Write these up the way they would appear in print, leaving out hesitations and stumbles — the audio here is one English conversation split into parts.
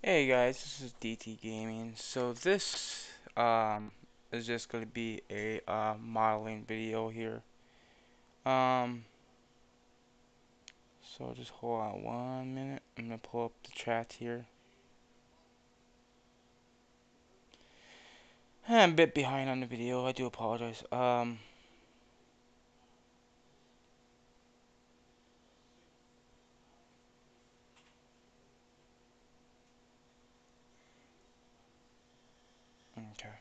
Hey guys, this is DT Gaming. So this is just gonna be a modeling video here. Um so just hold on 1 minute. I'm gonna pull up the chat here. I'm a bit behind on the video. I do apologize. Okay.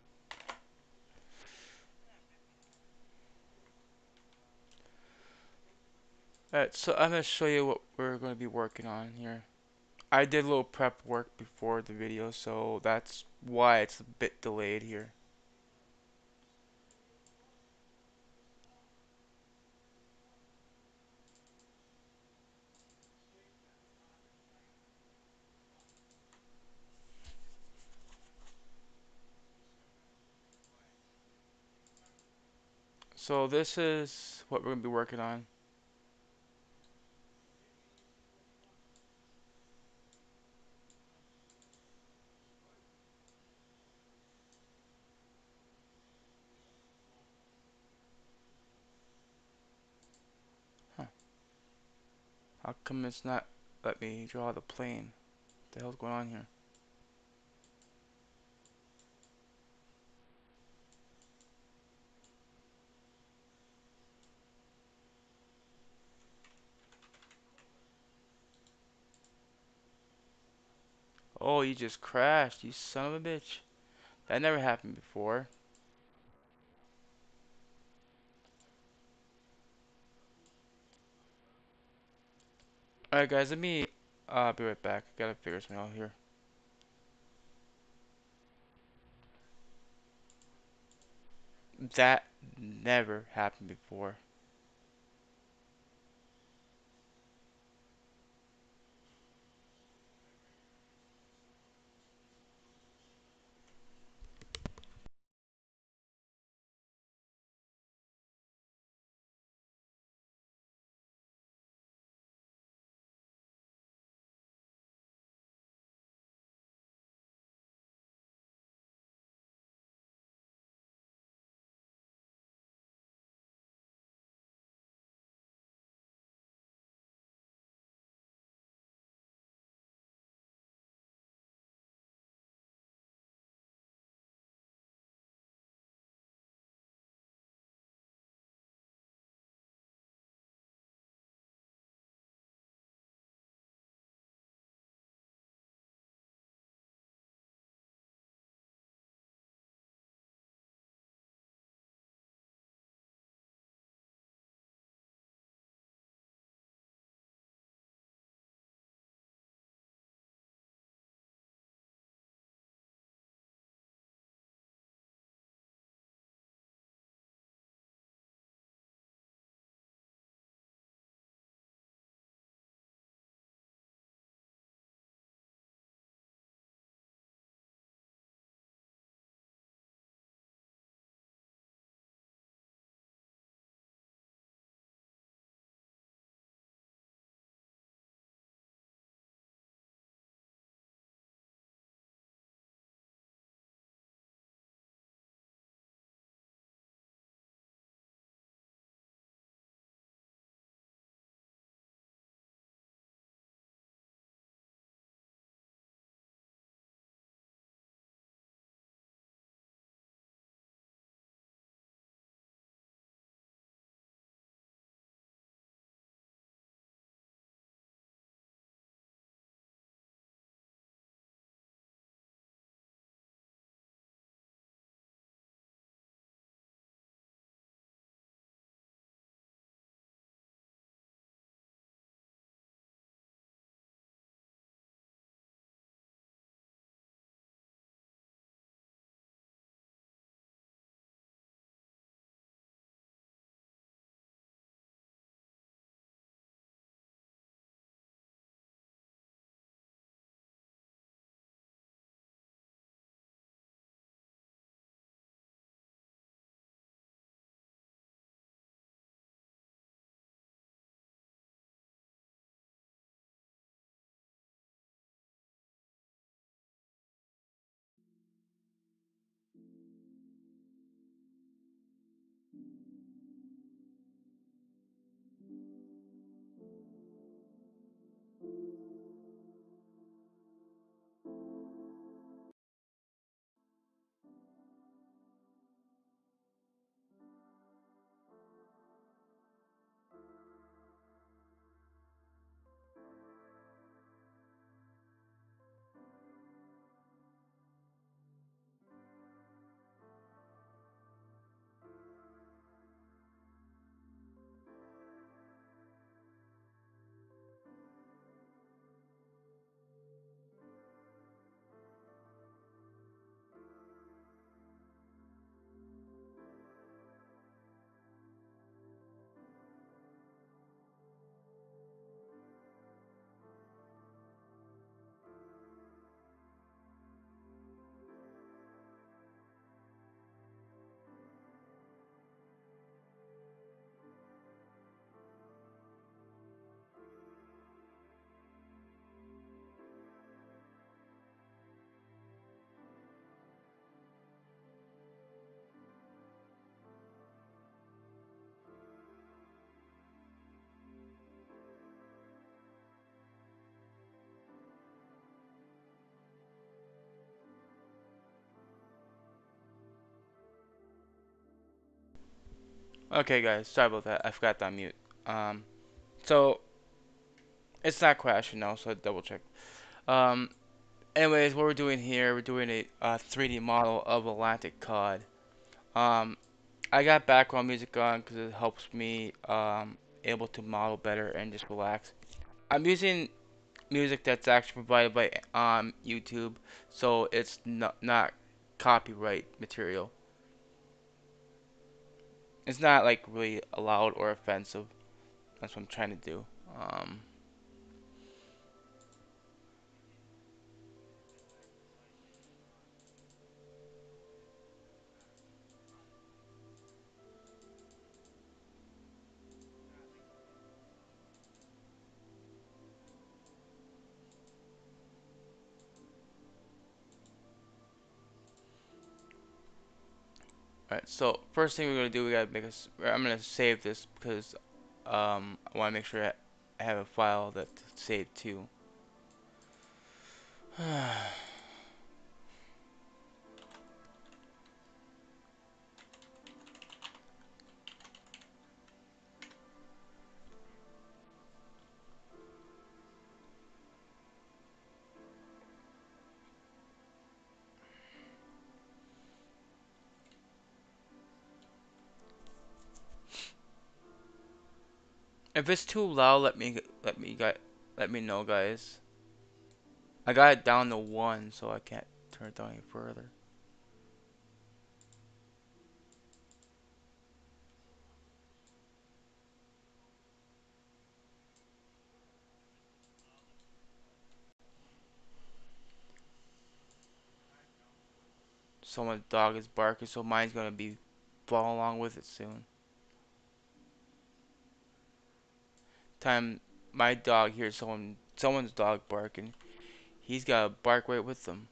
Alright, so I'm gonna show you what we're gonna be working on here. I did a little prep work before the video, so that's why it's a bit delayed here. So this is what we're gonna be working on. Huh. How come it's not let me draw the plane? What the hell's going on here? Oh, you just crashed, you son of a bitch. That never happened before. Alright guys, let me be right back. I gotta figure something out here. That never happened before. Okay, guys, sorry about that. I forgot to unmute. Um, so it's not crashing now, so I double check. Um, anyways, what we're doing here, we're doing a 3D model of Atlantic cod. Um, I got background music on because it helps me able to model better and just relax. I'm using music that's actually provided by YouTube, so it's not copyright material. It's not like really loud or offensive. That's what I'm trying to do. Um, Alright, so first thing we're gonna do, we gotta make us. I'm gonna save this because I want to make sure I have a file that's saved too. If it's too loud, let me know, guys. I got it down to one, so I can't turn it down any further. Someone's dog is barking, so mine's gonna be following along with it soon. Time my dog hears someone's dog barking, he's gotta bark right with them.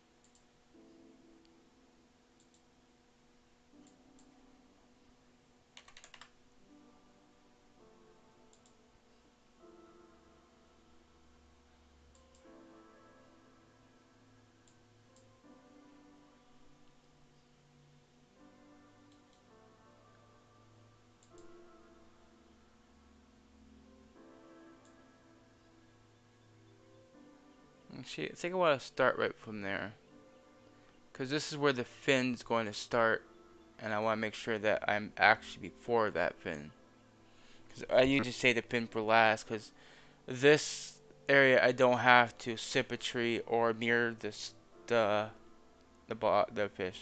Actually, I think I want to start right from there, cause this is where the fin's going to start, and I want to make sure that I'm actually before that fin. Cause I usually say the fin for last, cause this area I don't have to symmetry or mirror the the fish.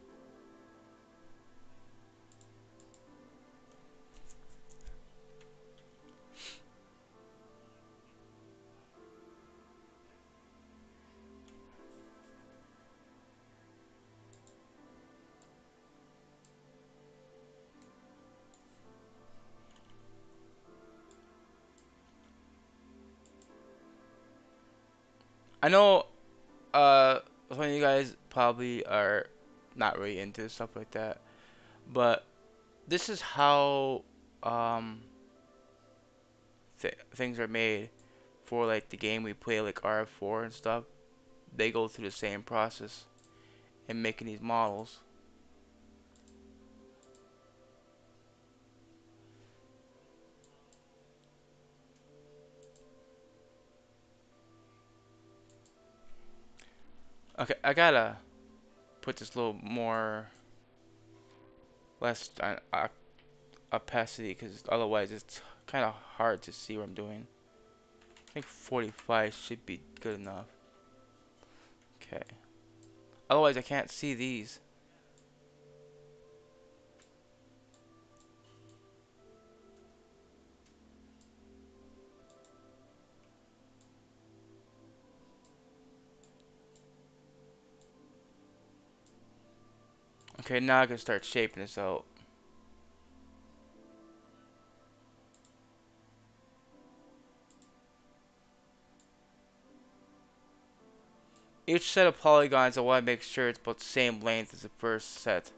I know some of you guys probably are not really into stuff like that, but this is how um things are made for like the game we play, like RF4 and stuff. They go through the same process in making these models. Okay, I gotta put this a little more less opacity because otherwise it's kind of hard to see what I'm doing. I think 45 should be good enough. Okay. Otherwise I can't see these. Okay, now I can start shaping this out. Each set of polygons I want to make sure it's about the same length as the first set.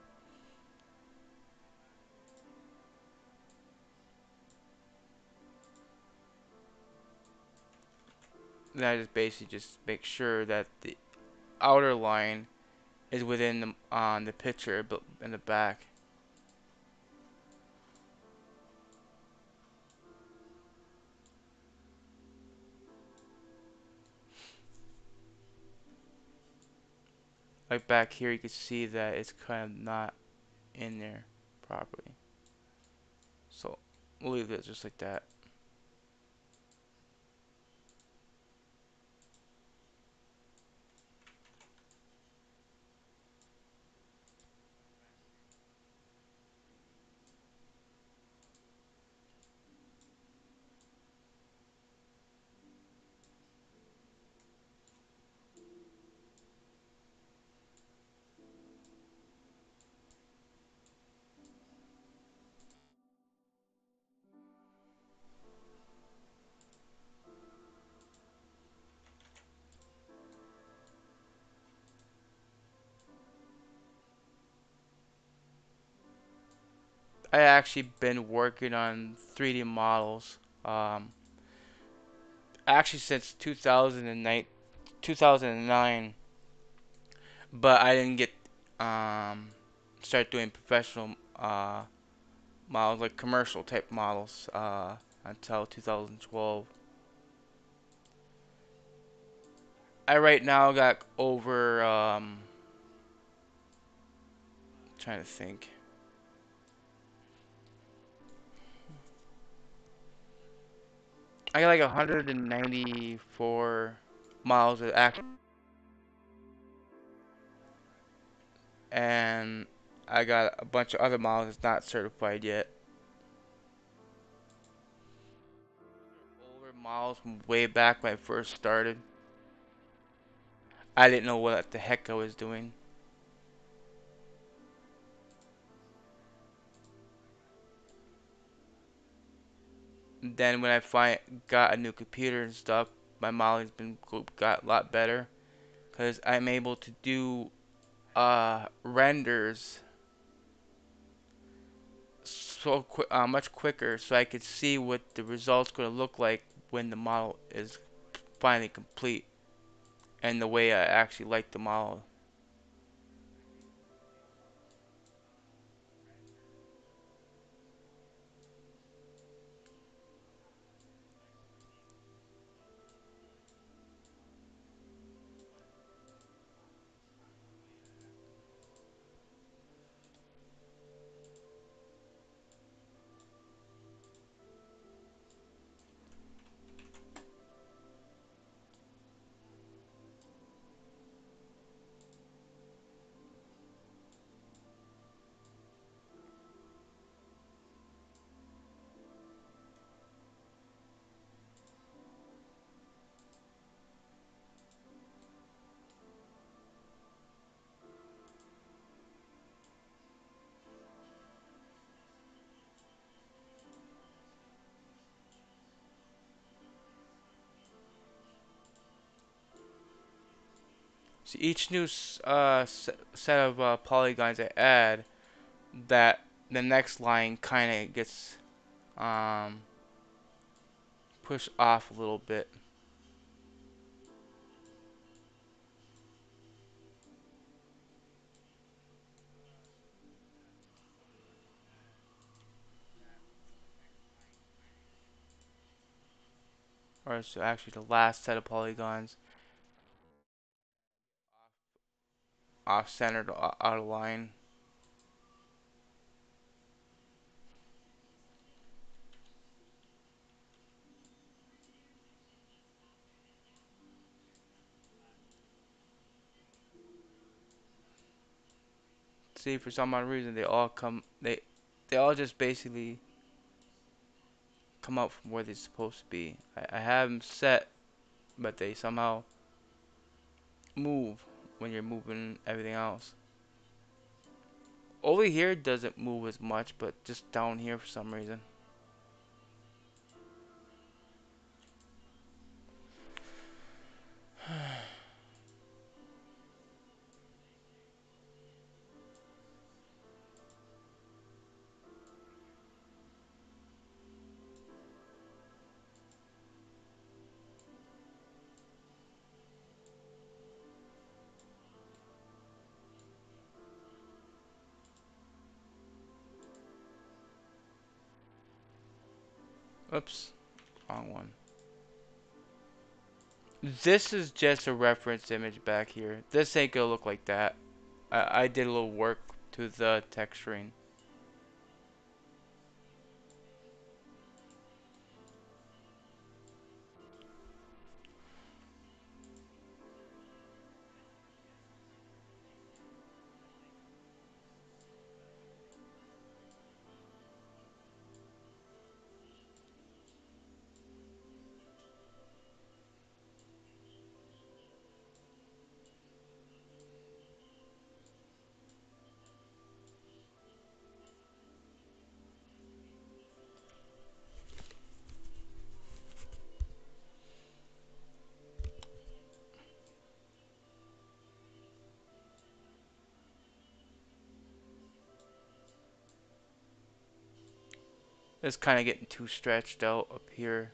Then I just basically just make sure that the outer line is within the on the picture but in the back. like back here, you can see that it's kind of not in there properly. So we'll leave it just like that. I actually been working on 3D models, um, actually since 2009, but I didn't get start doing professional models like commercial type models until 2012. I right now got over trying to think. I got like 194 miles of act, and I got a bunch of other miles that's not certified yet. Older miles from way back when I first started. I didn't know what the heck I was doing. Then when I got a new computer and stuff, my modeling's been got a lot better because I'm able to do renders much quicker, so I could see what the results gonna look like when the model is finally complete and the way I actually like the model. So each new set of polygons I add, that the next line kind of gets um, pushed off a little bit. Or so actually the last set of polygons off-centered, out of line. See, for some odd reason, they all just basically come out from where they're supposed to be. I have them set, but they somehow move when you're moving everything else. Over here doesn't move as much, but just down here for some reason. Oops, wrong one. This is just a reference image back here. This ain't gonna look like that. I did a little work to the texturing. It's kind of getting too stretched out up here.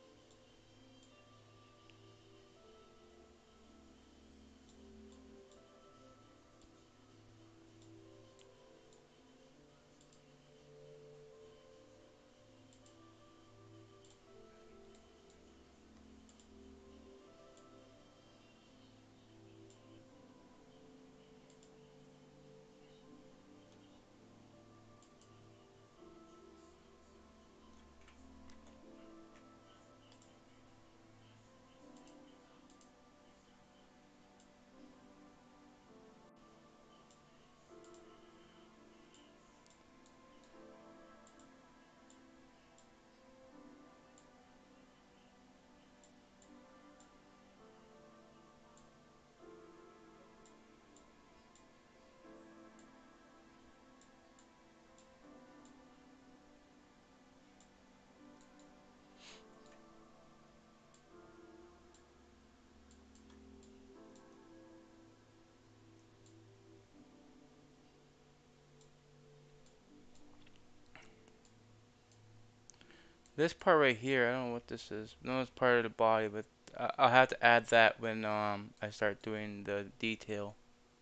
This part right here, I don't know what this is. No, it's part of the body, but I'll have to add that when I start doing the detail.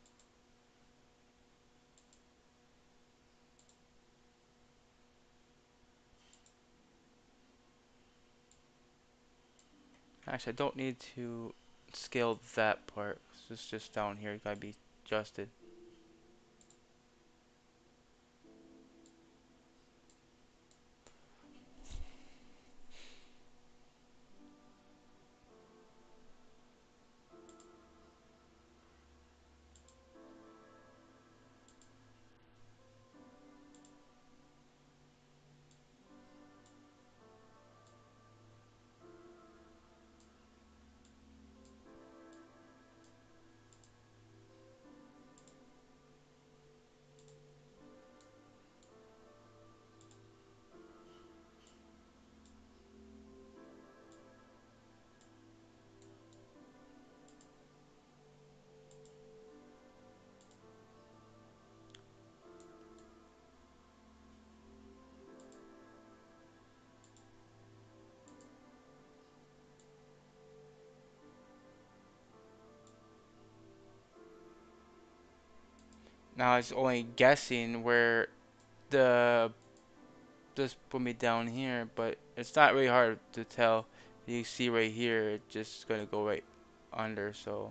Actually, I don't need to scale that part. It's just down here. It gotta be adjusted. Now it's only guessing where the this put me down here, but it's not really hard to tell. You see right here, it's just gonna go right under. So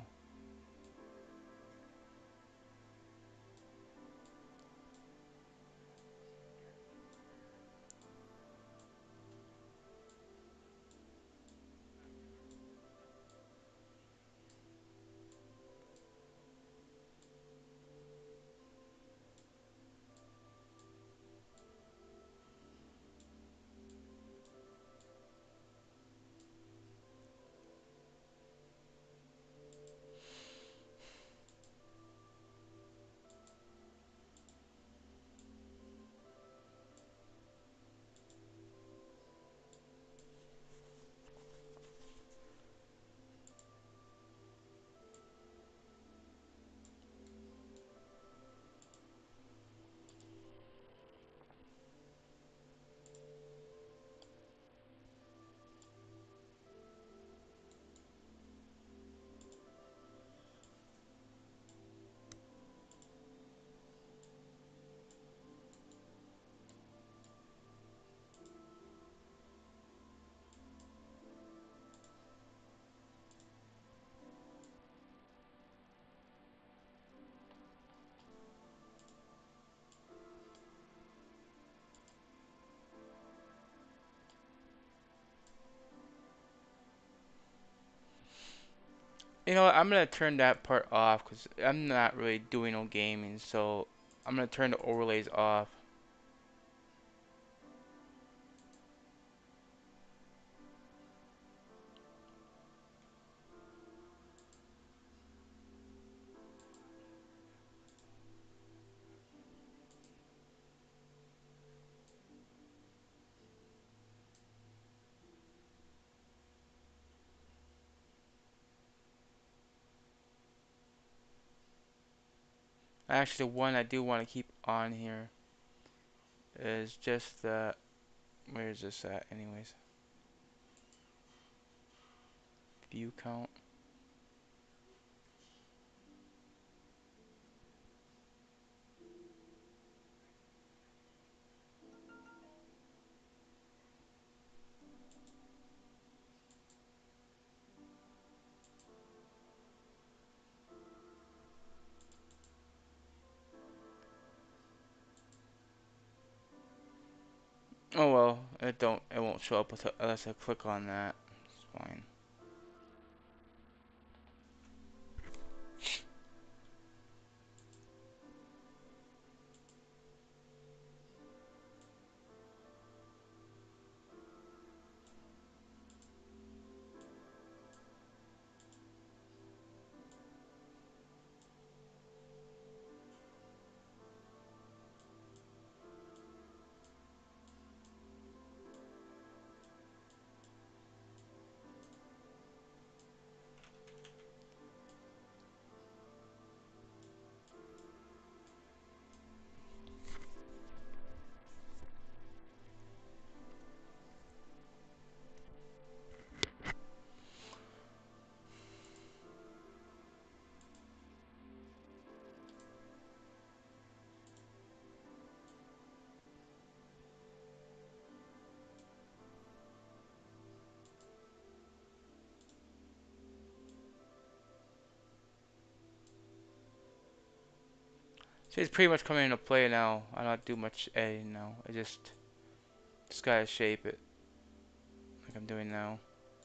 You know what? I'm gonna turn that part off because I'm not really doing no gaming. So I'm gonna turn the overlays off. Actually, the one I do want to keep on here is just the. Where is this at, anyways? View count. Oh well, it won't show up unless I click on that. It's fine. So it's pretty much coming into play now. I don't do much editing now. I just gotta shape it like I'm doing now.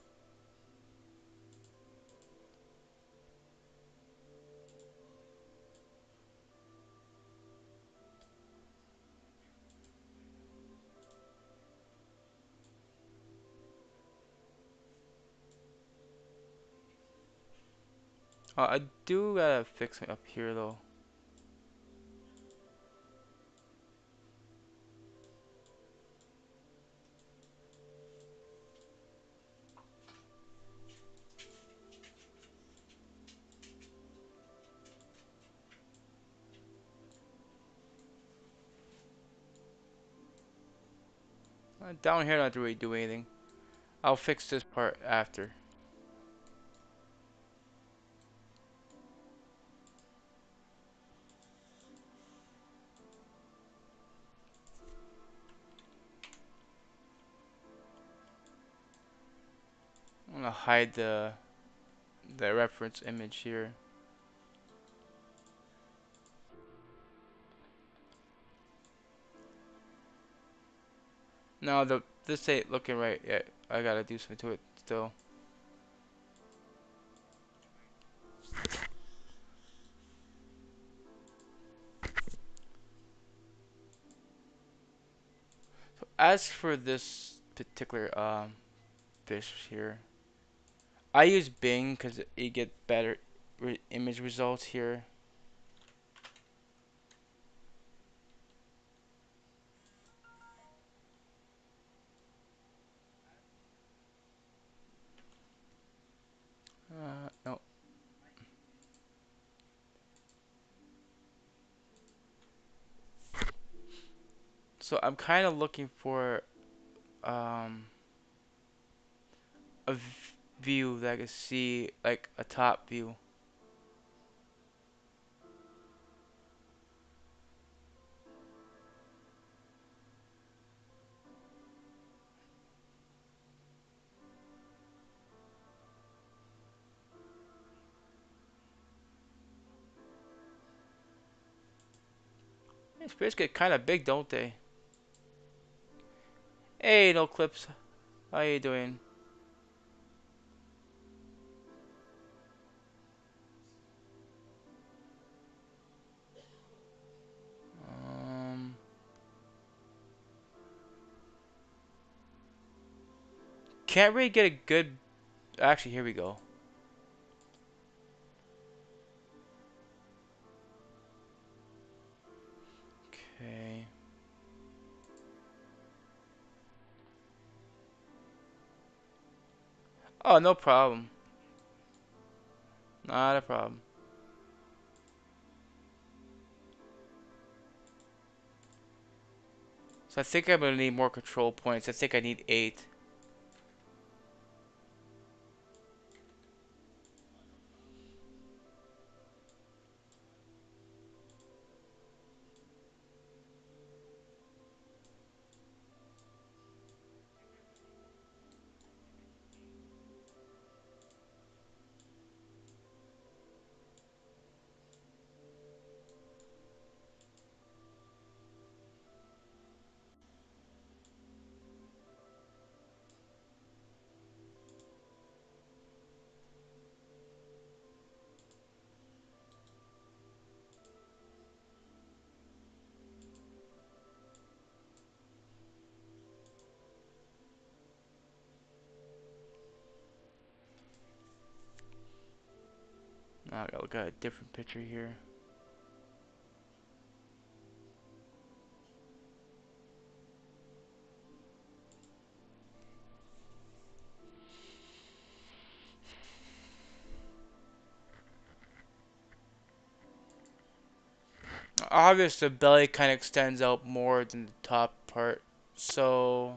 I do gotta fix it up here though. Down here, I don't really do anything. I'll fix this part after. I'm gonna hide the reference image here. No, this ain't looking right yet. I gotta do something to it still. So as for this particular fish here, I use Bing because you get better image results here. No. So I'm kind of looking for um, a view that I can see, like a top view. These fish get kind of big, don't they? Hey, no clips. How you doing? can't really get a good. Actually, here we go. Okay. Oh, no problem. Not a problem. So I think I'm gonna need more control points. I think I need 8. Now I gotta look at a different picture here. Obviously, the belly kind of extends out more than the top part. So,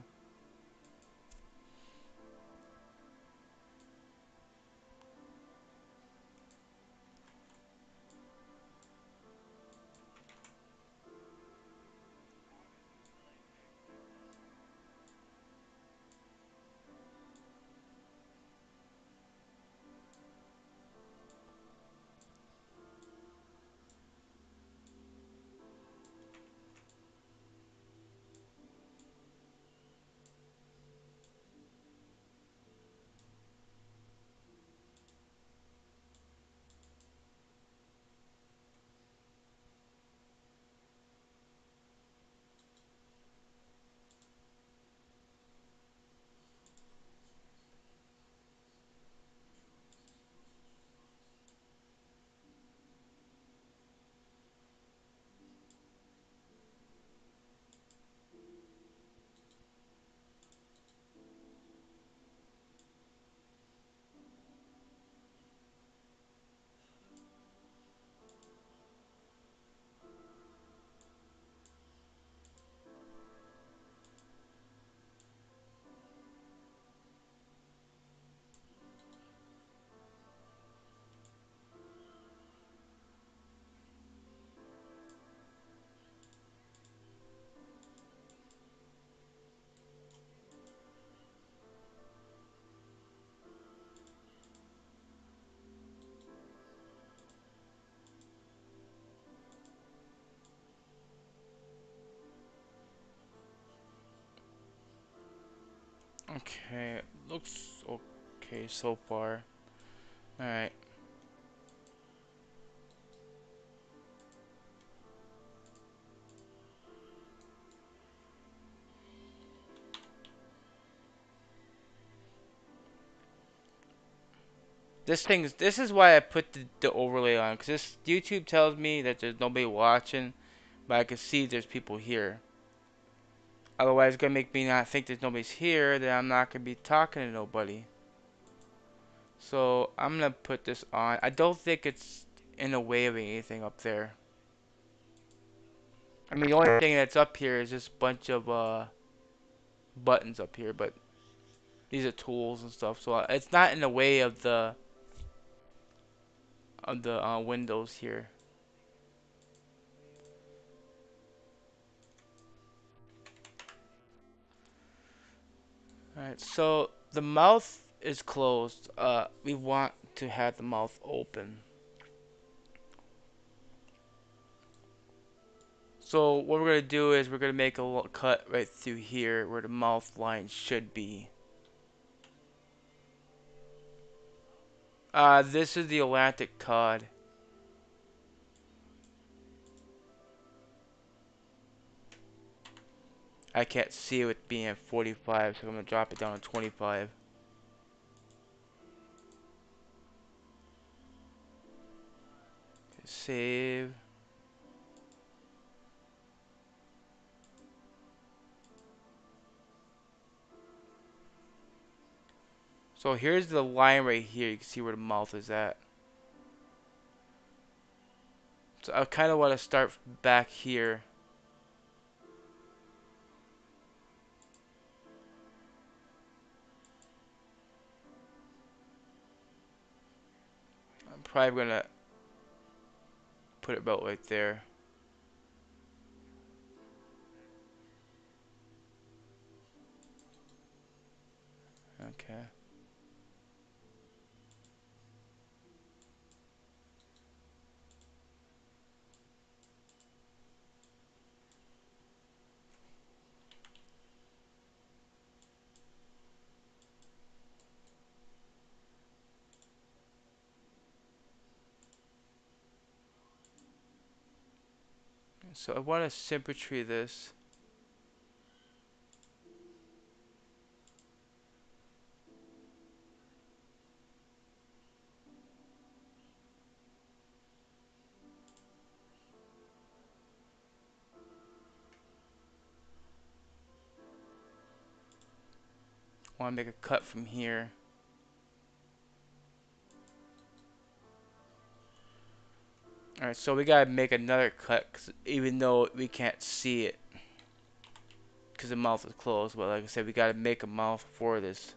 okay, looks okay so far. Alright. This is why I put the overlay on, because this YouTube tells me that there's nobody watching, but I can see there's people here. Otherwise, it's gonna make me not think there's nobody's here, then I'm not gonna be talking to nobody. So I'm gonna put this on. I don't think it's in the way of anything up there. I mean, the only thing that's up here is just a bunch of buttons up here, but these are tools and stuff. So it's not in the way of the windows here. All right. So the mouth is closed. We want to have the mouth open. So what we're gonna do is we're gonna make a little cut right through here where the mouth line should be. This is the Atlantic cod. I can't see it with being at 45, so I'm gonna drop it down to 25. save. So here's the line right here. You can see where the mouth is at. So I kind of want to start back here. I'm probably gonna put it about right there. Okay. So I want to symmetry this. I want to make a cut from here. Alright, so we gotta make another cut, 'cause even though we can't see it, because the mouth is closed. But like I said, we gotta make a mouth for this.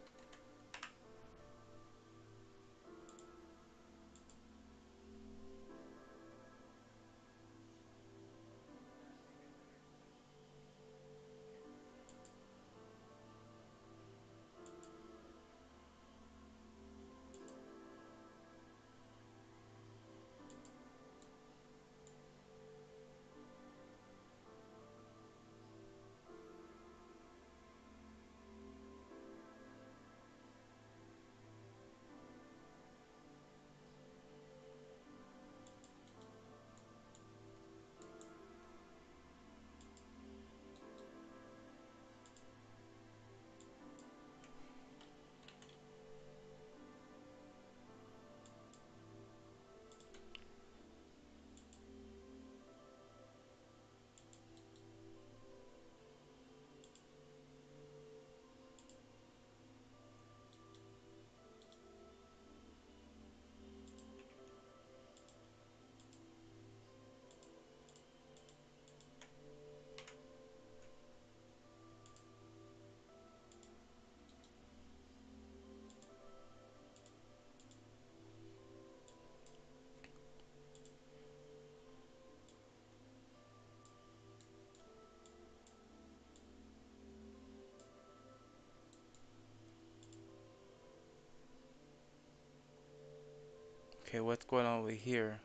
Okay, what's going on over here?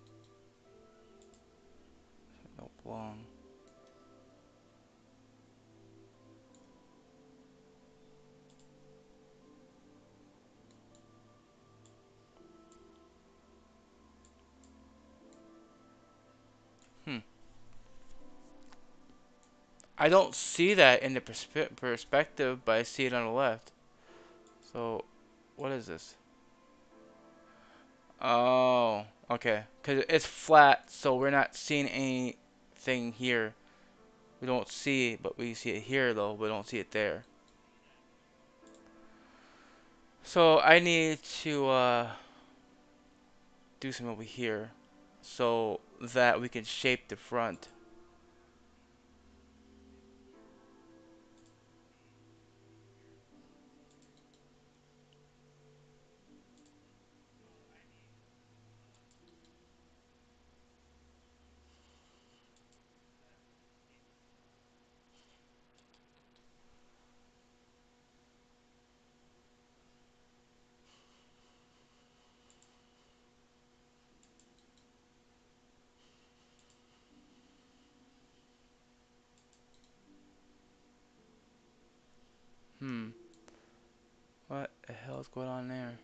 No long. Hmm. I don't see that in the perspective, but I see it on the left. So, what is this? Oh, okay. Because it's flat, so we're not seeing anything here. We don't see it, but we see it here, though. We don't see it there. So, I need to do some over here so that we can shape the front. Hmm. What the hell is going on there?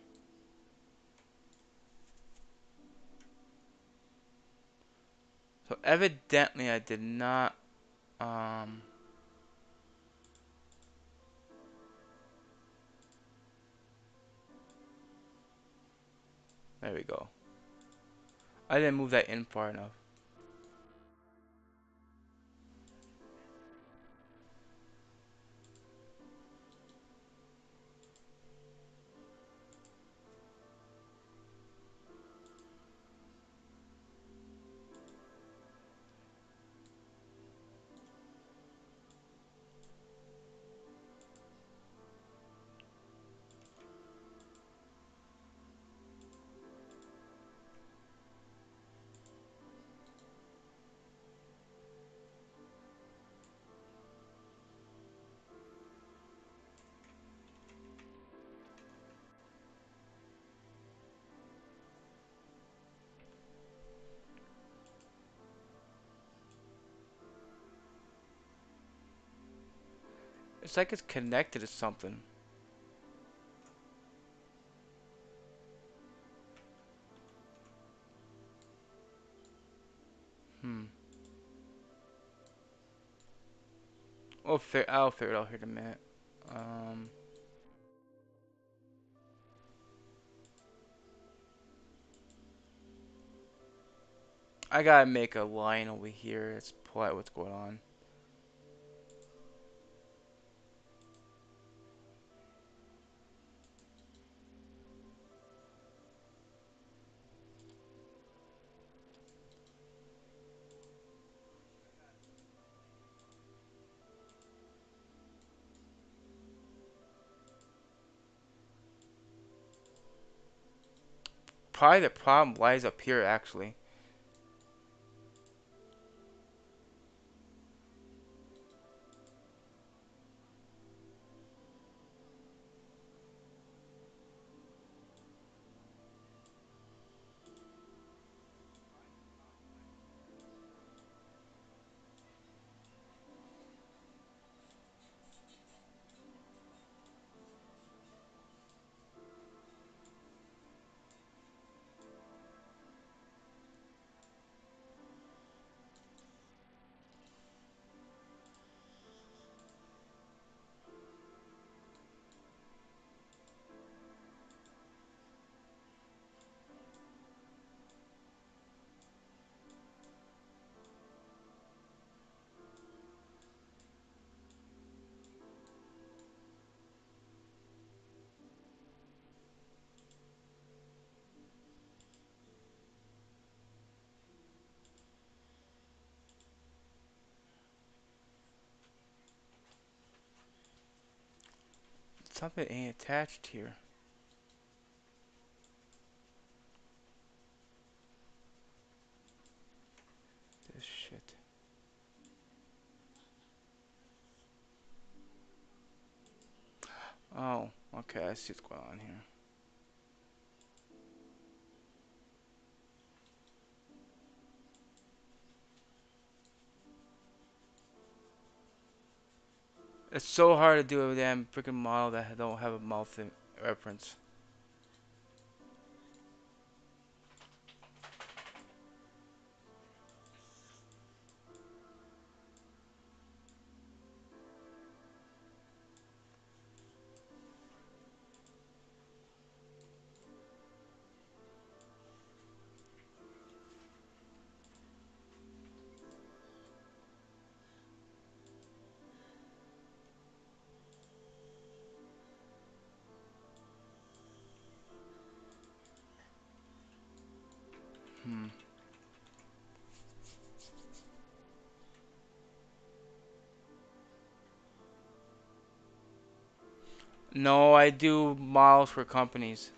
So, evidently, I did not, um, there we go. I didn't move that in far enough. It's like it's connected to something. Hmm. I'll figure it out here in a minute. Um, I gotta make a line over here. Let's pull out what's going on. Probably the problem lies up here, actually. Something ain't attached here. This shit. Oh, okay. I see what's going on here. It's so hard to do a damn freaking model that don't have a mouth reference. Hmm. No, I do models for companies.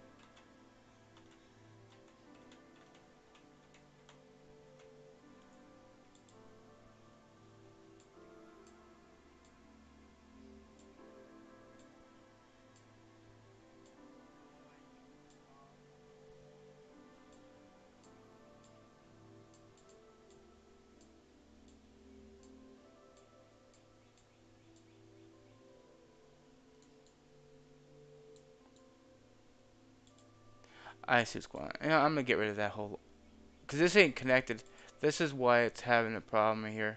I see what's going on. Yeah, I'm gonna get rid of that whole. Because this ain't connected. This is why it's having a problem here.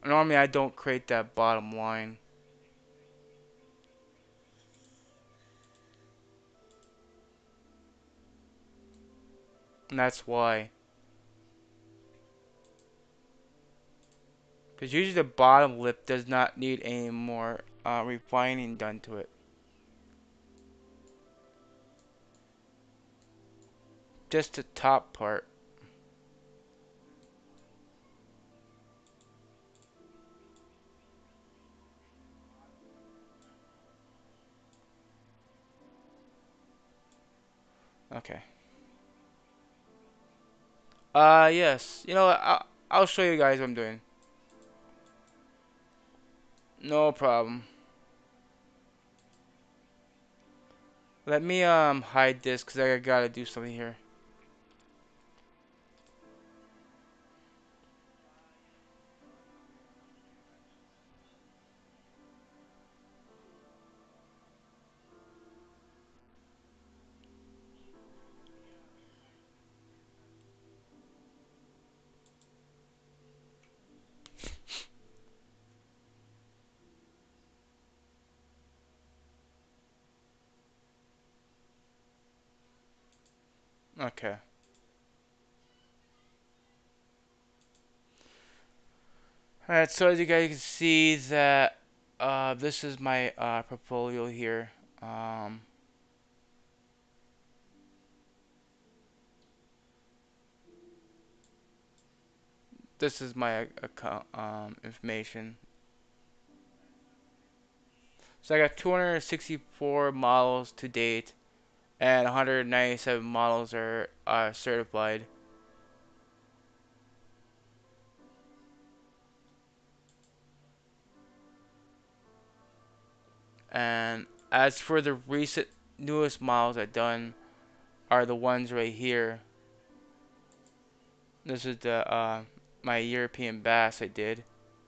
Normally I don't create that bottom line. And that's why. Because usually the bottom lip does not need any more refining done to it. Just the top part. Okay. Yes. You know what? I'll show you guys what I'm doing. No problem. Let me hide this because I gotta do something here. Okay. Alright, so as you guys can see that this is my portfolio here. Um, this is my account information. So I got 264 models to date, and 197 models are certified. And as for the recent newest models I've done, are the ones right here. This is the my European bass I did.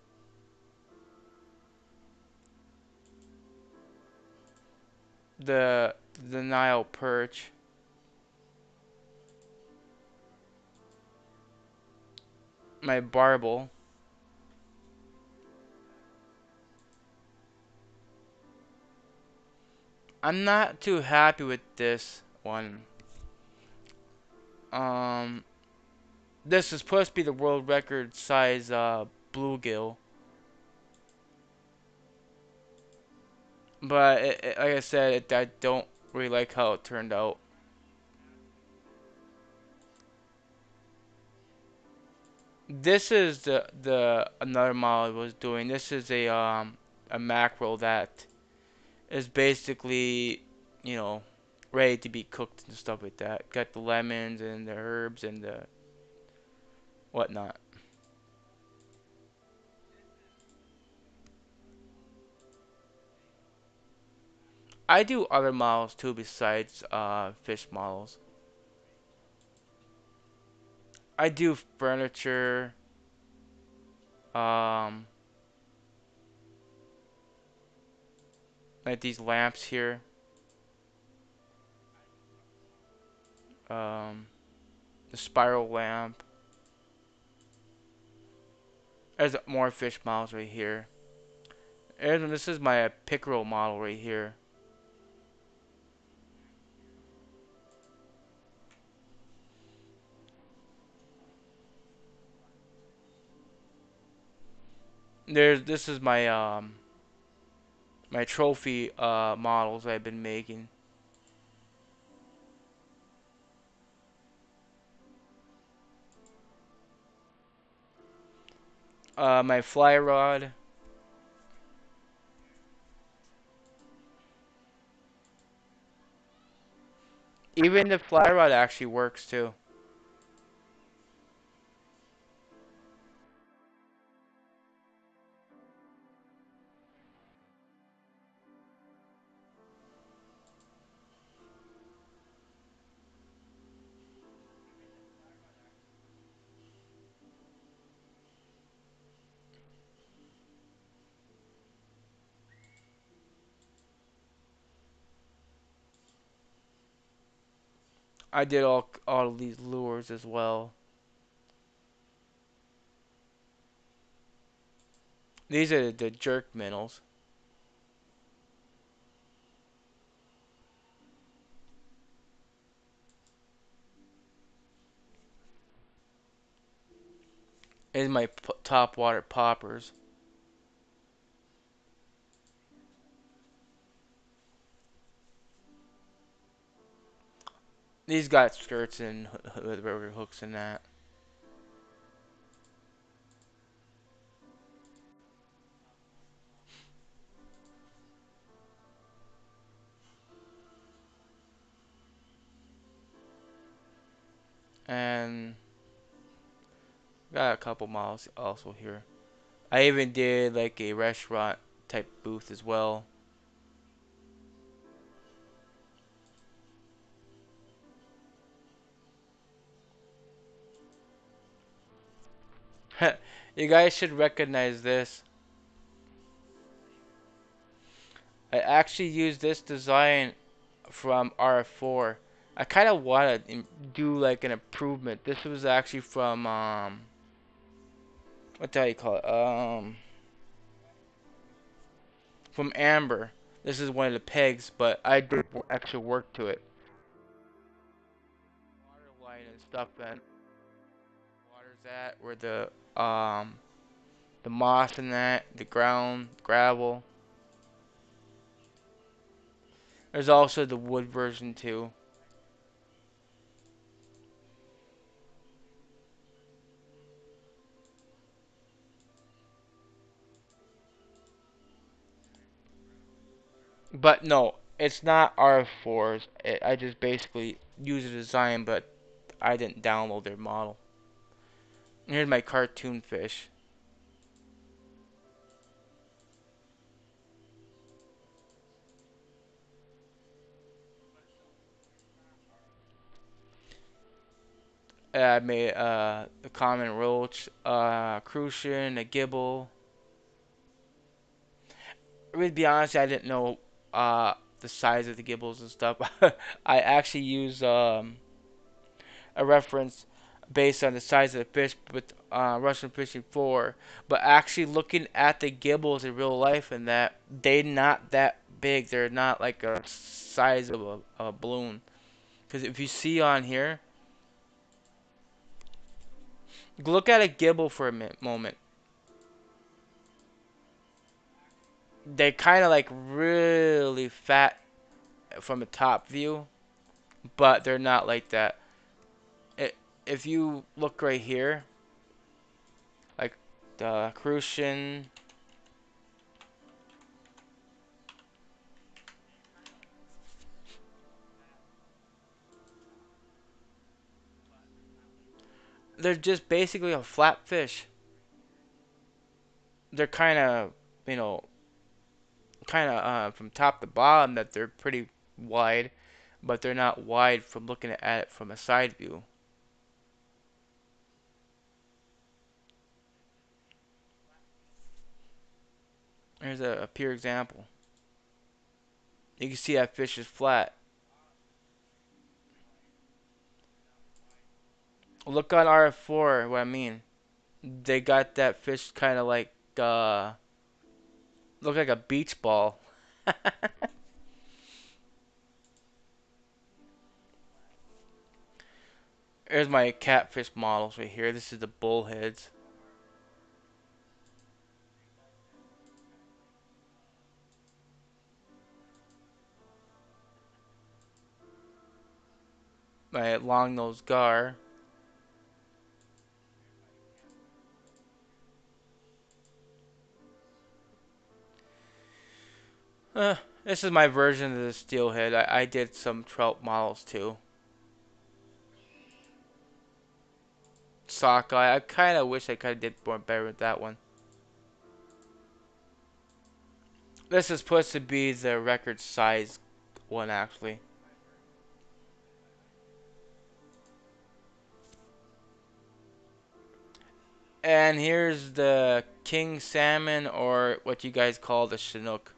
The the Nile perch, my barbel. I'm not too happy with this one. Um, this is supposed to be the world record size bluegill, but like I said, I don't really like how it turned out. This is the another model I was doing. This is a mackerel that is basically, you know, ready to be cooked and stuff like that. Got the lemons and the herbs and the whatnot. I do other models too besides fish models. I do furniture, um, like these lamps here, um, the spiral lamp. There's more fish models right here. And this is my pickerel model right here. This is my trophy models I've been making. My fly rod. Even the fly rod actually works too. I did all of these lures as well. These are the jerk minnels. These are my top water poppers. These got skirts and rubber hooks and that. And got a couple models also here. I even did like a restaurant type booth as well. You guys should recognize this. I actually used this design from RF4. I kind of want to do like an improvement. This was actually from what do you call it? From Amber. This is one of the pegs, but I did extra work to it. Water line and stuff, and water's at where the moss and that, the ground, gravel. There's also the wood version too. But no, it's not RF4's. I just basically use a design, but I didn't download their model. Here's my cartoon fish. I made the common roach, crucian, a gibble. Really, be honest, I didn't know the size of the gibbles and stuff. I actually used a reference based on the size of the fish with Russian Fishing 4. But actually looking at the gibbles in real life and that, they're not that big. They're not like a size of a balloon. Because if you see on here, look at a gibble for a moment. They're kind of like really fat from a top view, but they're not like that. It, if you look right here, like the crucian, they're just basically a flat fish. They're kind of, you know, kind of from top to bottom that they're pretty wide, but they're not wide from looking at it from a side view. Here's a pure example. You can see that fish is flat. Look on RF4, what I mean. They got that fish kind of like, look like a beach ball. Here's my catfish models right here. This is the bullheads. My long nosed gar. Uh, this is my version of the steelhead. I did some trout models too. Sockeye. I kind of wish I could have did more better with that one. This is supposed to be the record size one actually. And here's the king salmon, or what you guys call the chinook.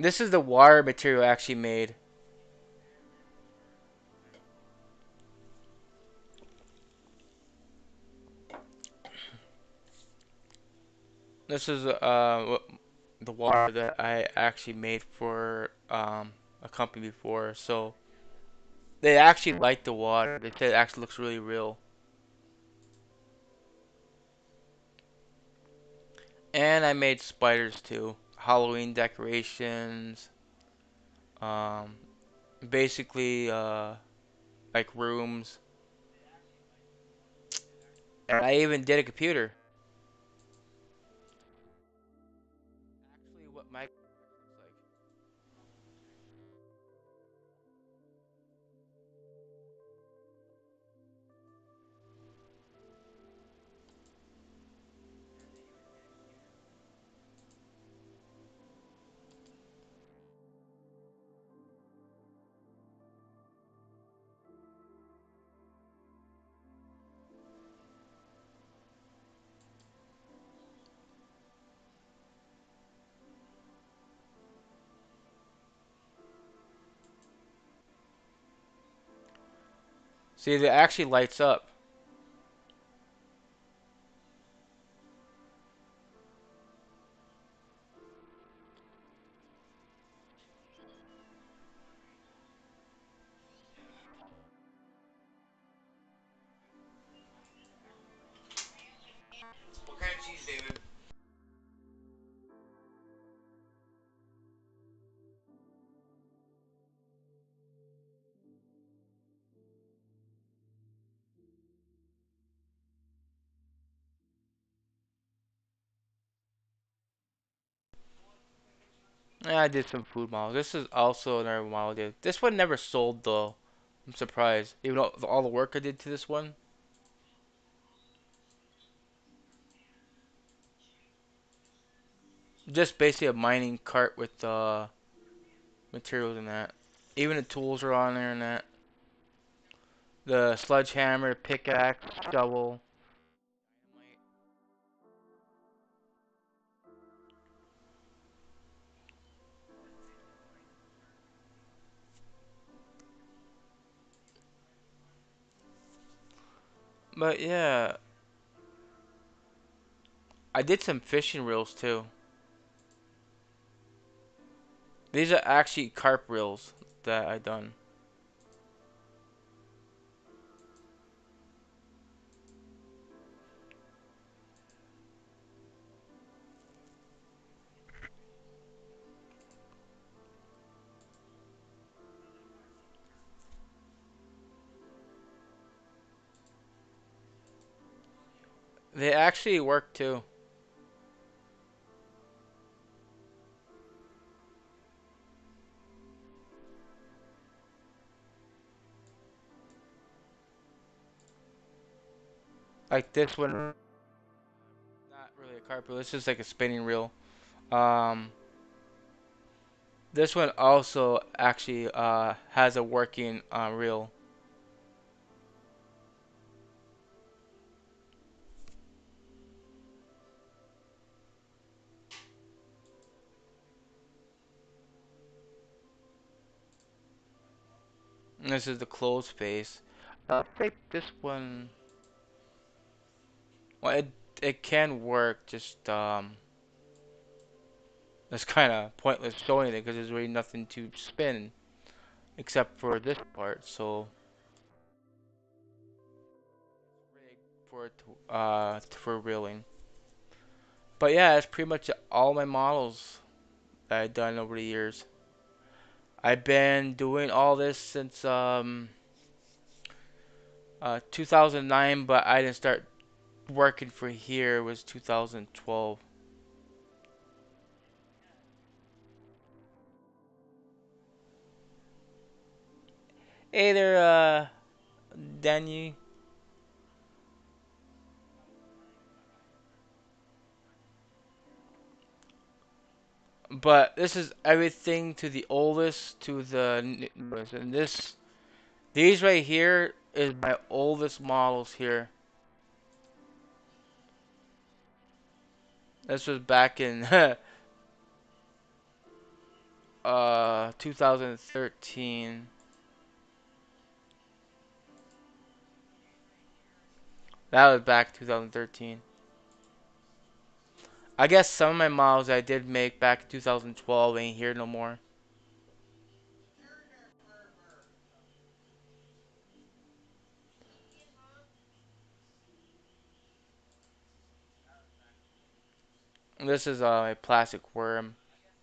This is the water material I actually made. This is the water that I actually made for a company before. So they actually like the water. They said it actually looks really real. And I made spiders too. Halloween decorations. Um, basically like rooms. And I even did a computer. Actually, what my computer looks like. See, it actually lights up. What kind of cheese, David? Yeah, I did some food models. This is also another model I did. This one never sold though. I'm surprised. Even though all the work I did to this one. Just basically a mining cart with materials in that. Even the tools are on there and that. The sledgehammer, pickaxe, shovel. But yeah, I did some fishing reels too. These are actually carp reels that I done. They actually work too. Like this one, not really a carp reel. It's just like a spinning reel. Um, this one also actually has a working reel. And this is the closed space. I think this one, well, it can work. Just it's kind of pointless showing it because there's really nothing to spin except for this part. So rigged for it for reeling. But yeah, that's pretty much all my models that I've done over the years. I've been doing all this since 2009, but I didn't start working for here was 2012. Hey there, Danny. But this is everything to the oldest to the newest, and these right here is my oldest models here. This was back in 2013. That was back 2013. I guess some of my models I did make back in 2012 ain't here no more. This is a plastic worm.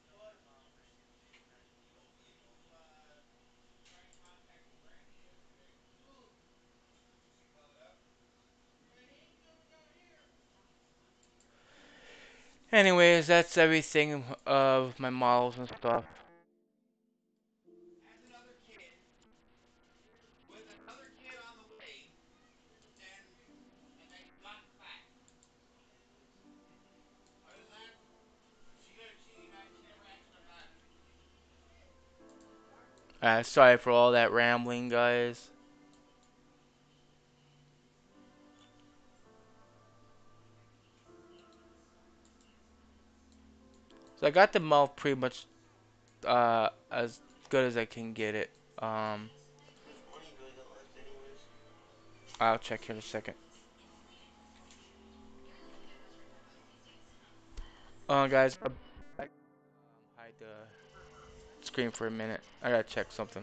Anyways, that's everything of my models and stuff. Sorry for all that rambling, guys. So I got the mouth pretty much as good as I can get it. Um, I'll check here in a second. Guys, hide the screen for a minute. I gotta check something.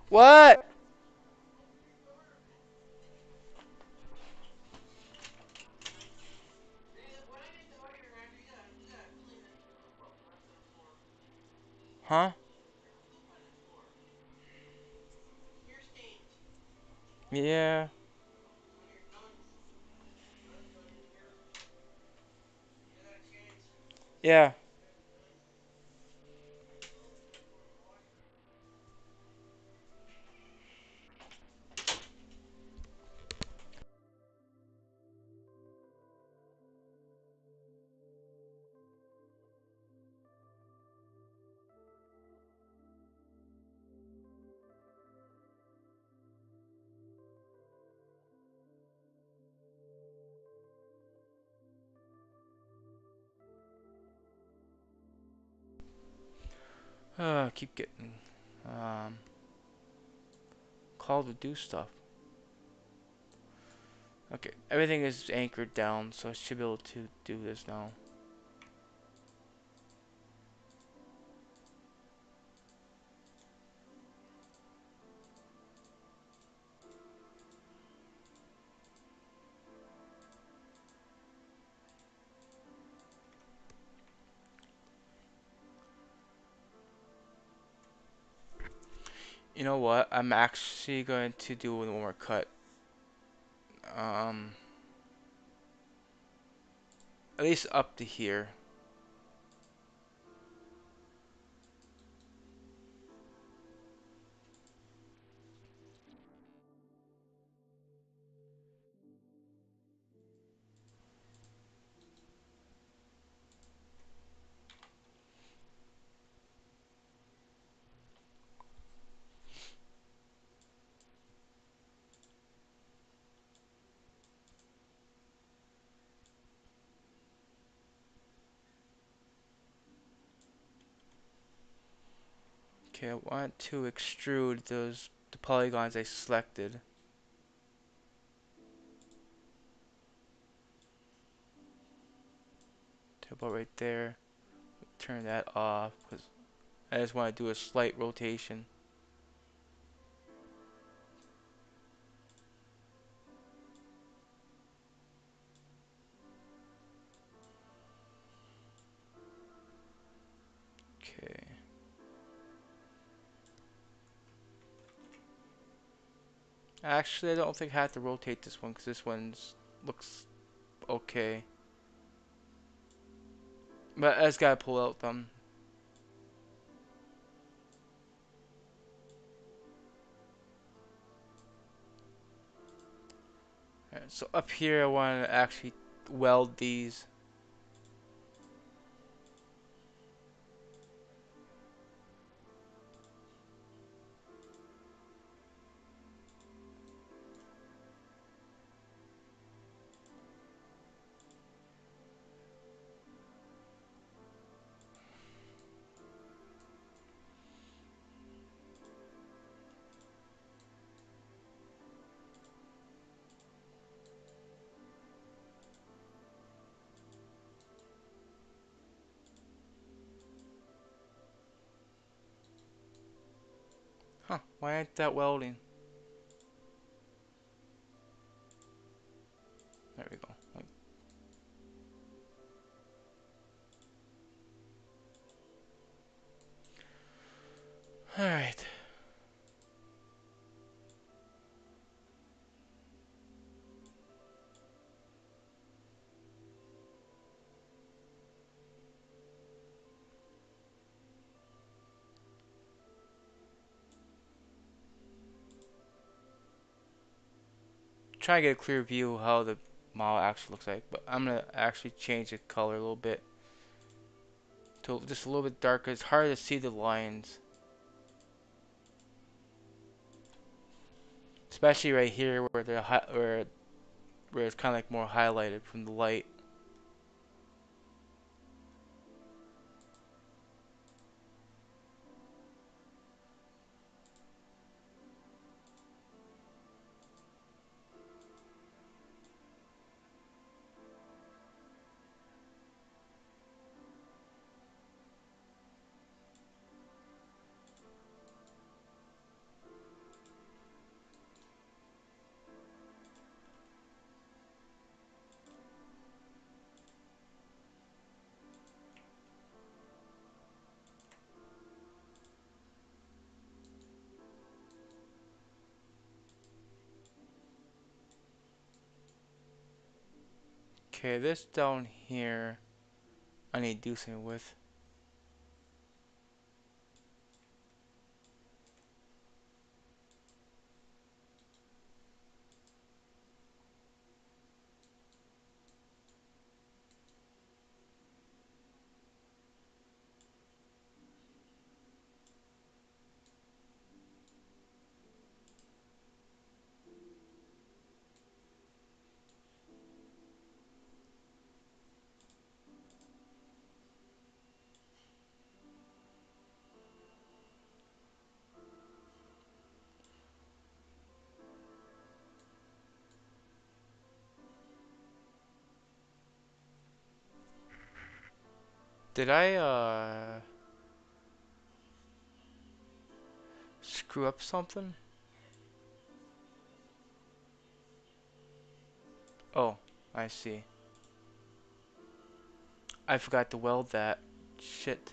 What? Huh? Yeah. Yeah. Keep getting um called to do stuff. Okay, everything is anchored down, so I should be able to do this now. You know what? I'm actually going to do one more cut. Um, at least up to here. Okay, I want to extrude the polygons I selected to about right there. Turn that off because I just want to do a slight rotation. Okay. Actually, I don't think I have to rotate this one because this one looks okay. But I just gotta pull out them. Alright, so up here, I want to actually weld these. Huh? Why ain't that welding? There we go. Alright. Try to get a clear view of how the model actually looks like, but I'm gonna actually change the color a little bit to just a little bit darker. It's hard to see the lines, especially right here where where it's kind of like more highlighted from the light. Okay, this down here, I need to do something with. Did I, screw up something? Oh, I see. I forgot to weld that. Shit.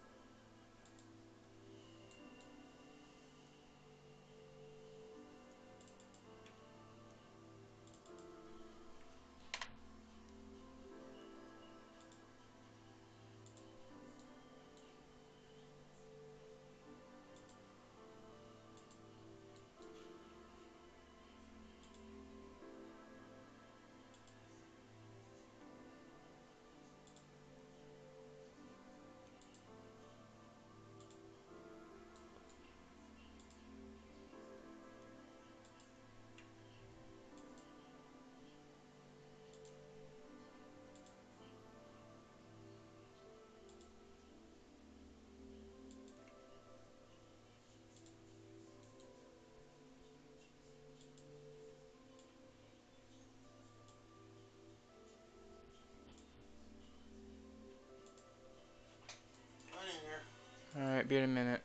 Alright, be in a minute.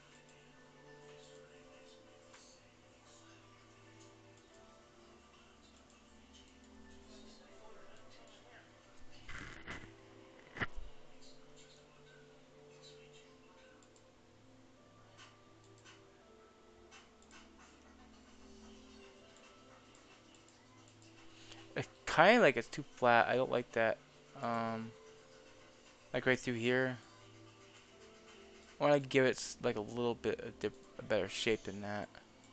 It's kinda like it's too flat. I don't like that. Like right through here. I want to give it like a little bit of a better shape than that.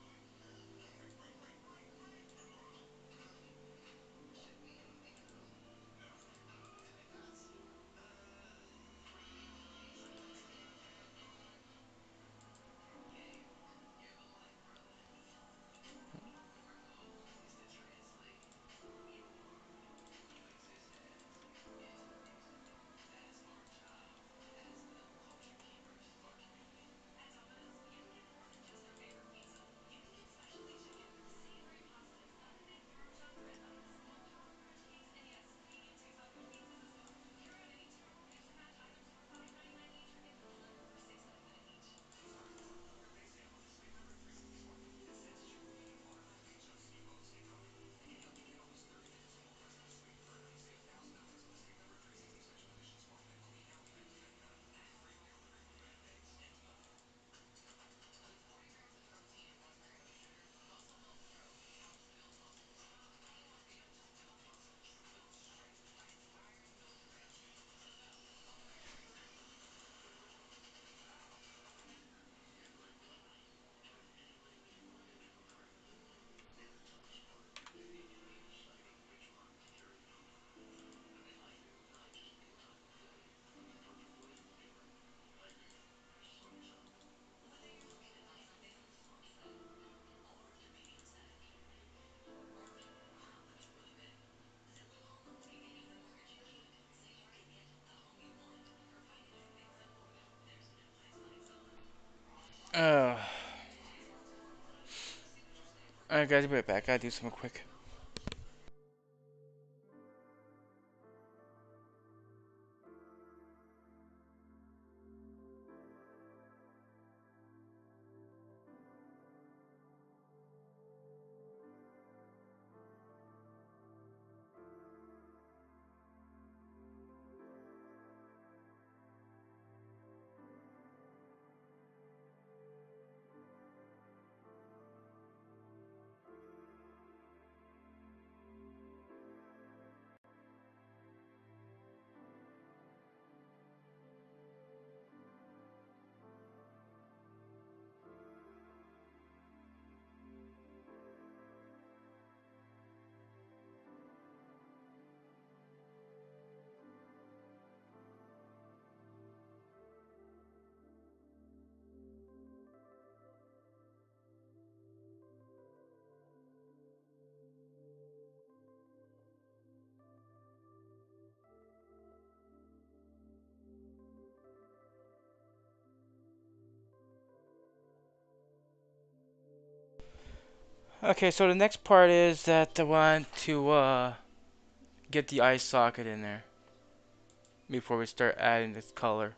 Uh, Alright guys, I'll be right back. Gotta do something quick. Okay, so the next part is that I want to get the eye socket in there before we start adding this color.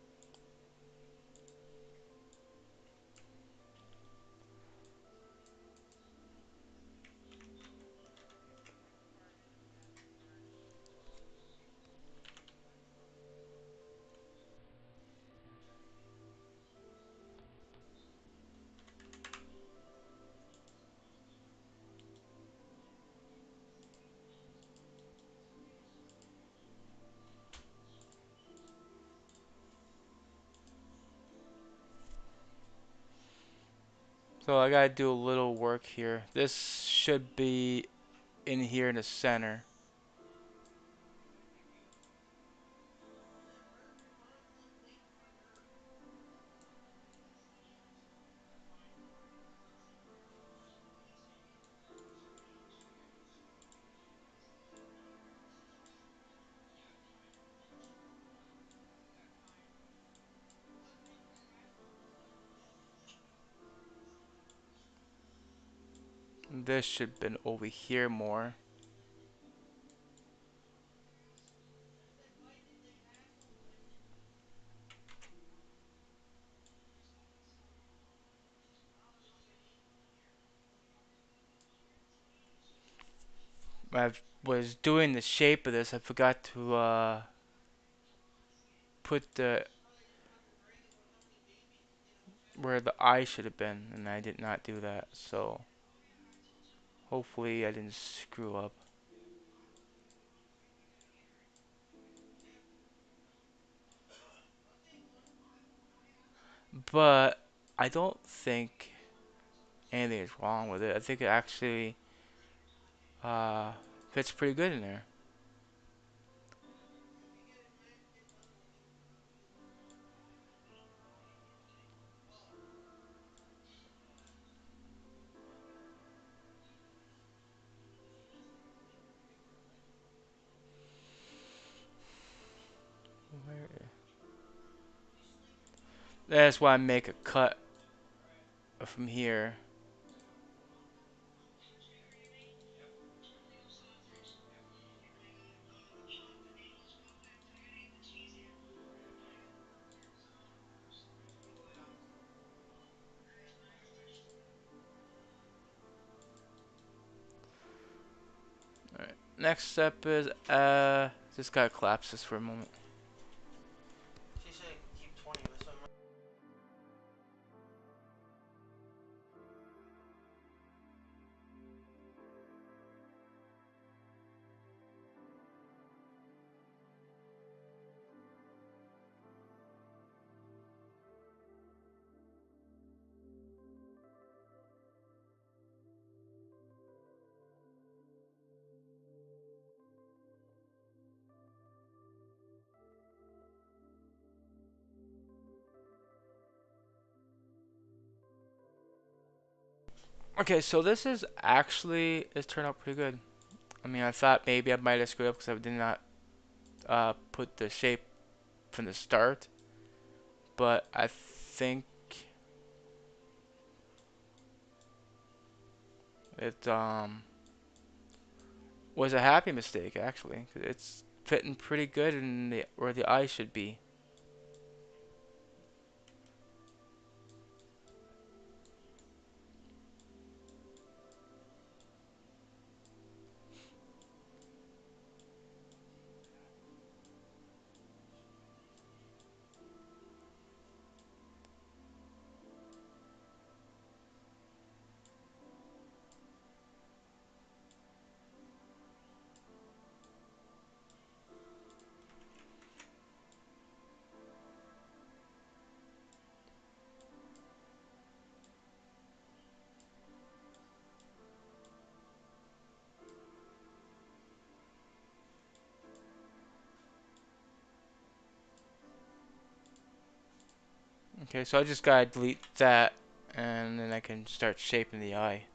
So I gotta do a little work here. This should be in here in the center. This should have been over here more. I was doing the shape of this. I forgot to put the where the eye should have been, and I did not do that. So hopefully I didn't screw up. But I don't think anything is wrong with it. I think it actually uh, fits pretty good in there. Where- That's why I make a cut from here. Alright. Next step is just gotta collapse this for a moment. Okay, so this is actually it's turned out pretty good. I mean, I thought maybe I might have screwed up because I did not put the shape from the start, but I think it was a happy mistake actually. 'Cause it's fitting pretty good in the where the eye should be. Okay, so I just gotta delete that, and then I can start shaping the eye.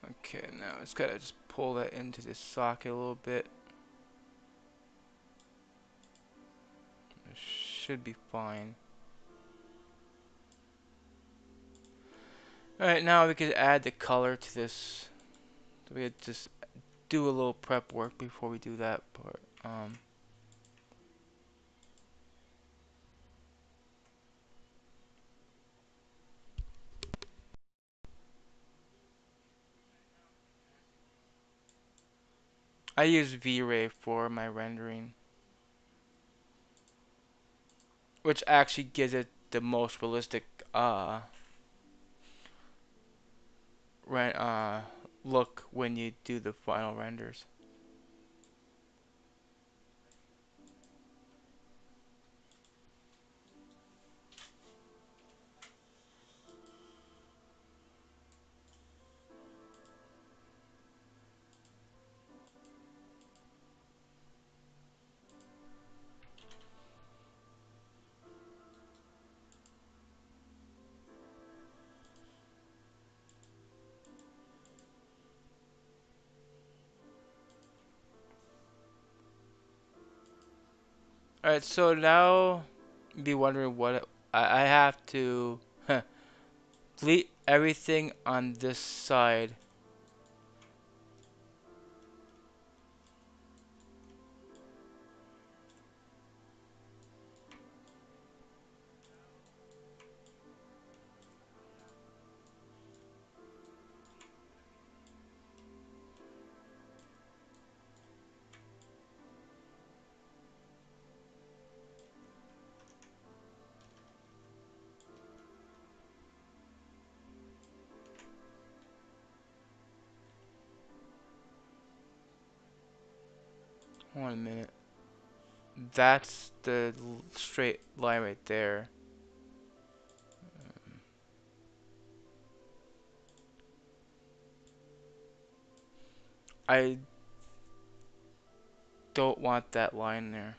Okay, now it's gotta just pull that into this socket a little bit. It should be fine. Alright, now we could add the color to this. So we could just do a little prep work before we do that part. I use V-Ray for my rendering, which actually gives it the most realistic ren look when you do the final renders. Alright, so now you'd be wondering what I have to delete everything on this side. 1 minute. That's the straight line right there. I don't want that line there.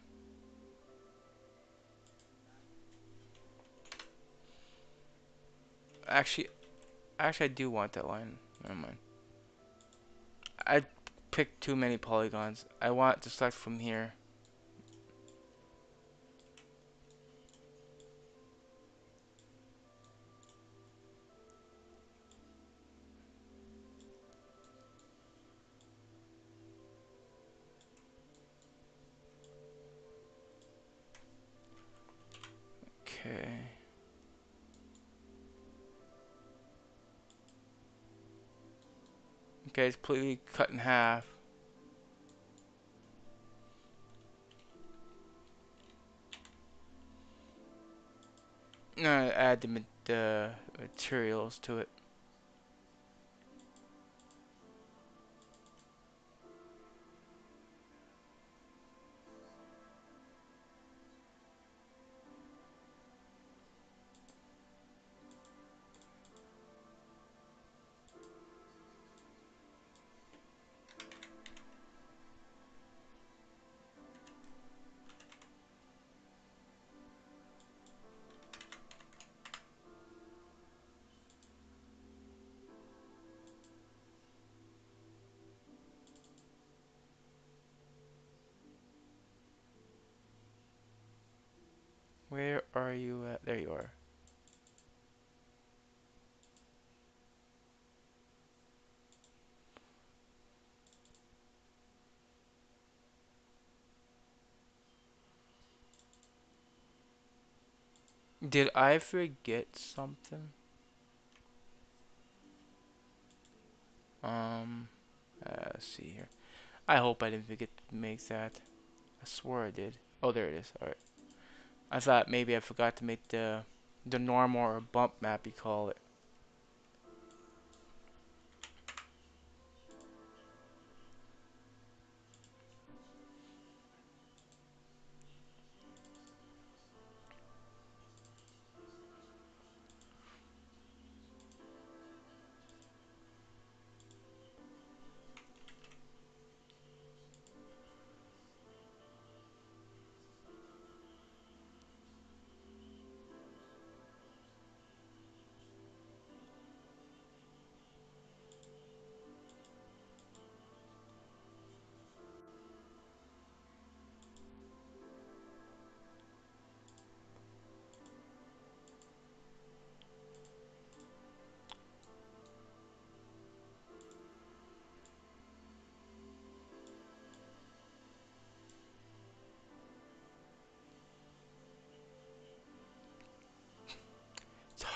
Actually, I do want that line. Never mind. I picked too many polygons. I want to select from here. Okay. Okay, it's completely cut in half. Now add the materials to it. Where are you at? There you are. Did I forget something? Um, let's see here. I hope I didn't forget to make that. I swore I did. Oh, there it is. Alright. I thought maybe I forgot to make the normal or bump map you call it.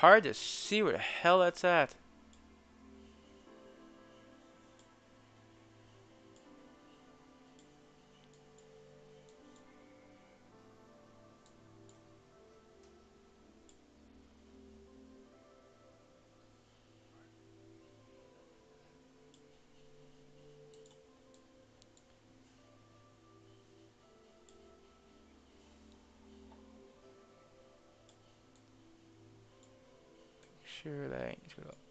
hard to see where the hell that's at. Sure, that ain't screwed up.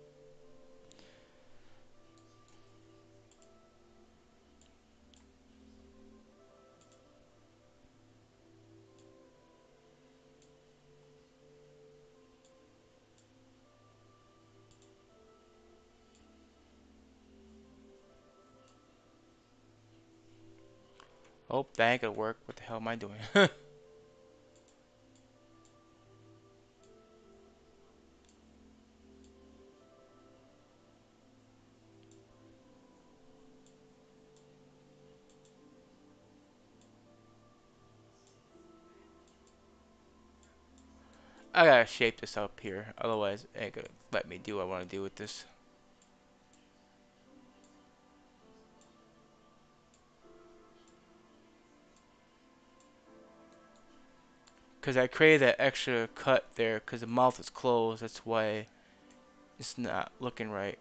Oh, that ain't gonna work. What the hell am I doing? I gotta shape this up here, otherwise it ain't gonna let me do what I want to do with this. Cause I created that extra cut there, cause the mouth is closed. That's why it's not looking right.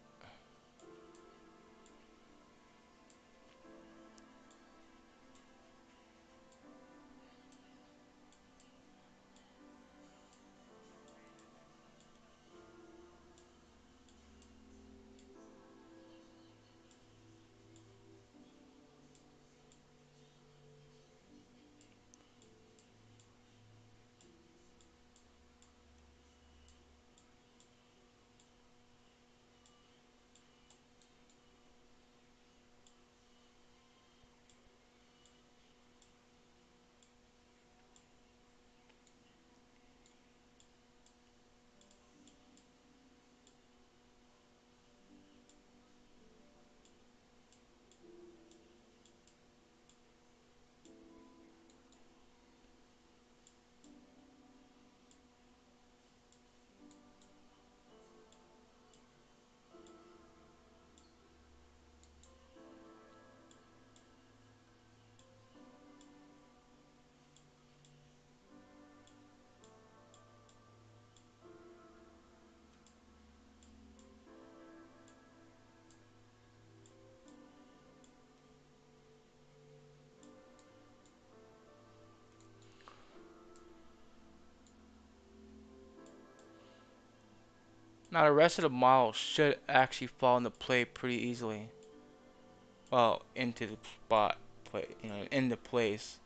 Now the rest of the model should actually fall into play pretty easily. Well, into the spot, into place.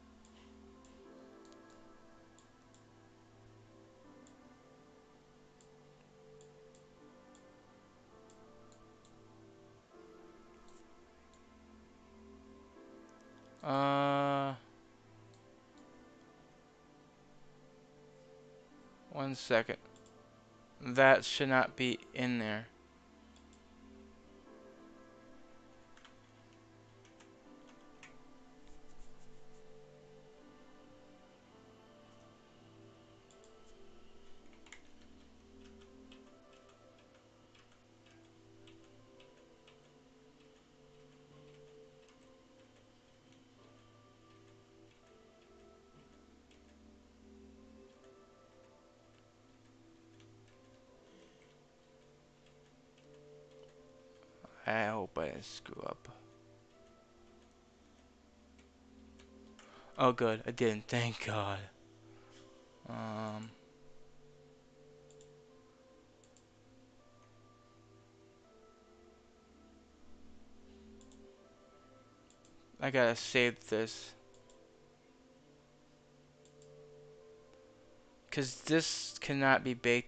Uh, 1 second. That should not be in there. I hope I didn't screw up. Oh, good. I didn't. Thank God. Um, I gotta save this. Cause this cannot be baked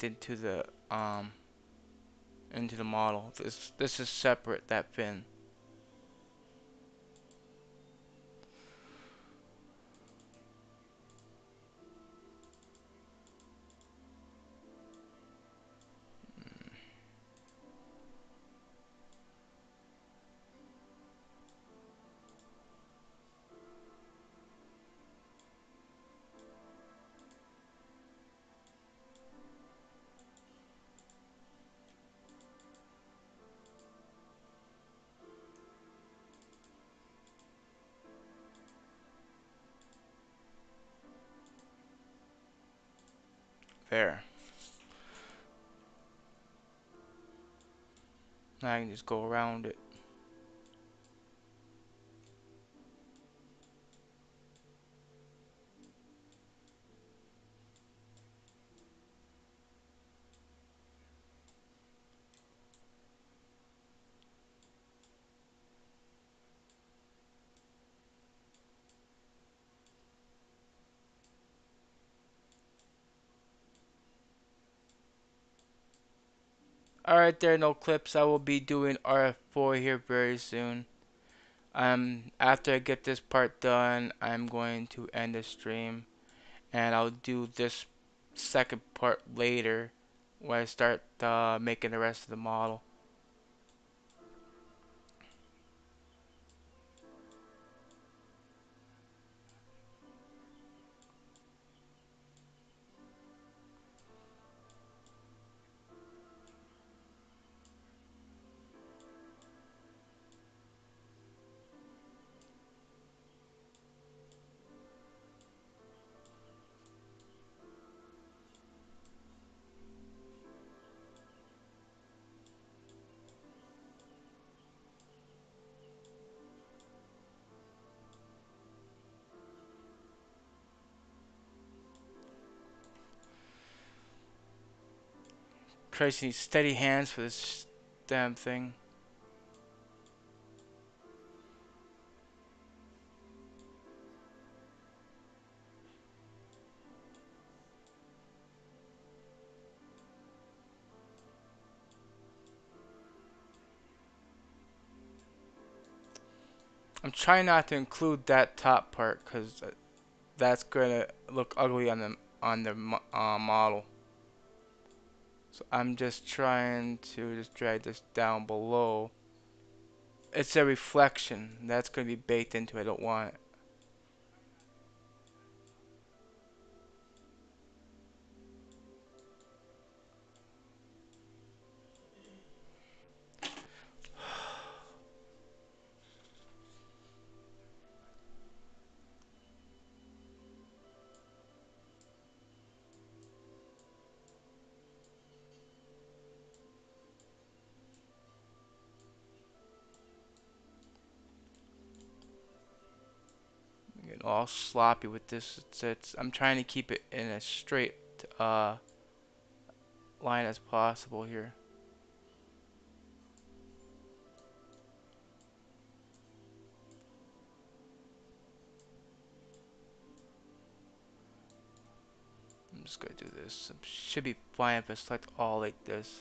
into the model. This is separate, that pin. There. Now I can just go around it. Alright, there are no clips. I will be doing RF4 here very soon. After I get this part done, I'm going to end the stream, and I'll do this second part later when I start making the rest of the model. Tracy needs steady hands for this damn thing. I'm trying not to include that top part because that's gonna look ugly on the model. So I'm just trying to just drag this down below. It's a reflection that's gonna be baked into it. I don't want it. Getting all sloppy with this. I'm trying to keep it in a straight uh, line as possible here. I'm just gonna do this. It should be fine if I select all like this.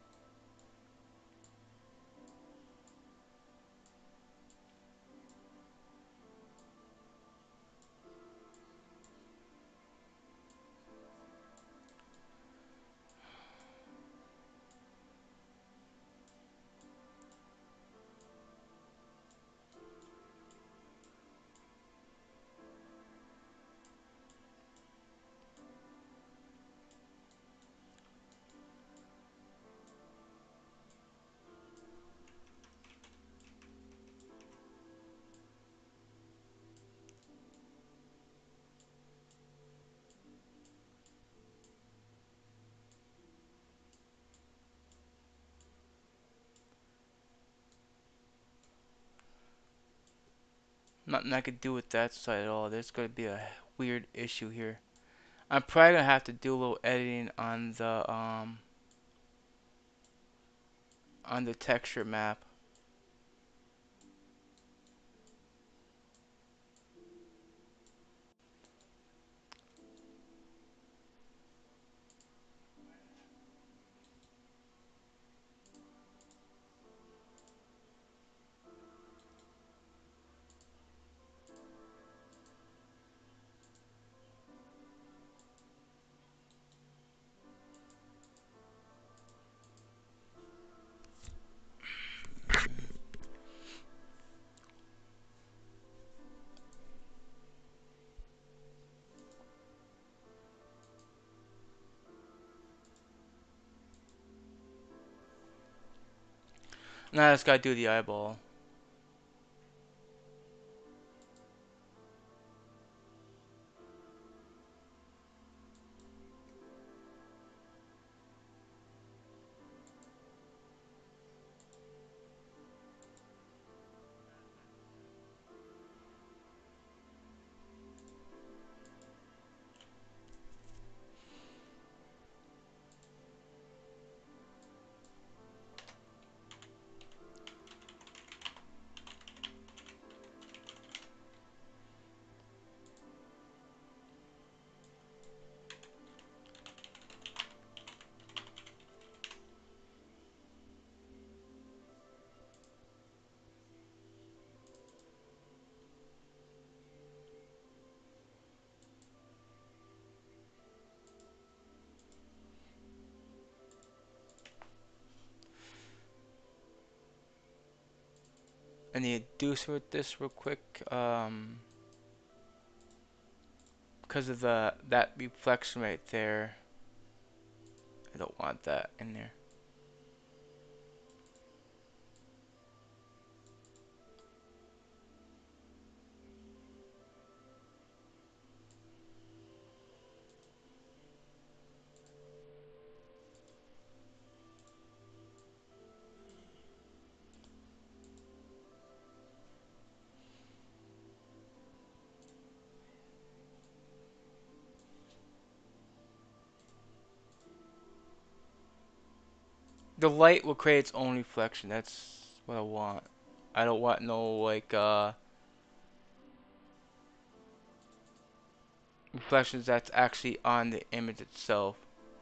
Nothing I could do with that side at all. There's gonna be a weird issue here. I'm probably gonna have to do a little editing on the texture map. Now I just gotta do the eyeball. I need to do with this real quick. Because of the that reflection right there. I don't want that in there. The light will create its own reflection. That's what I want. I don't want no like reflections that's actually on the image itself.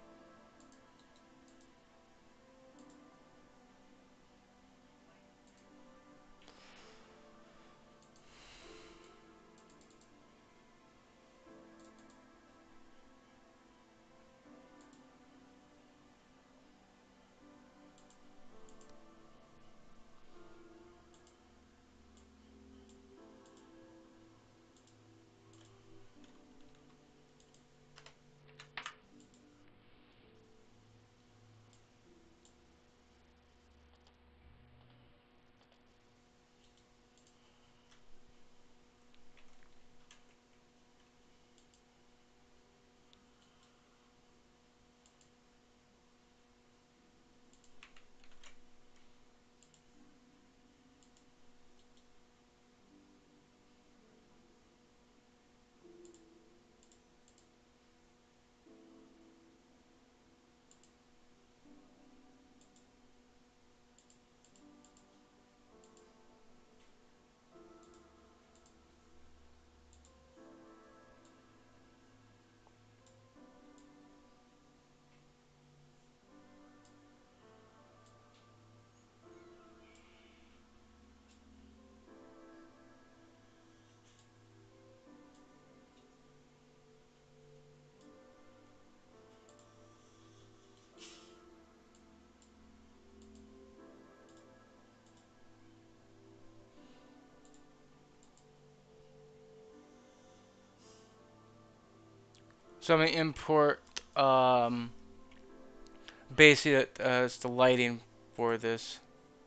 So I'm gonna import basically it's the lighting for this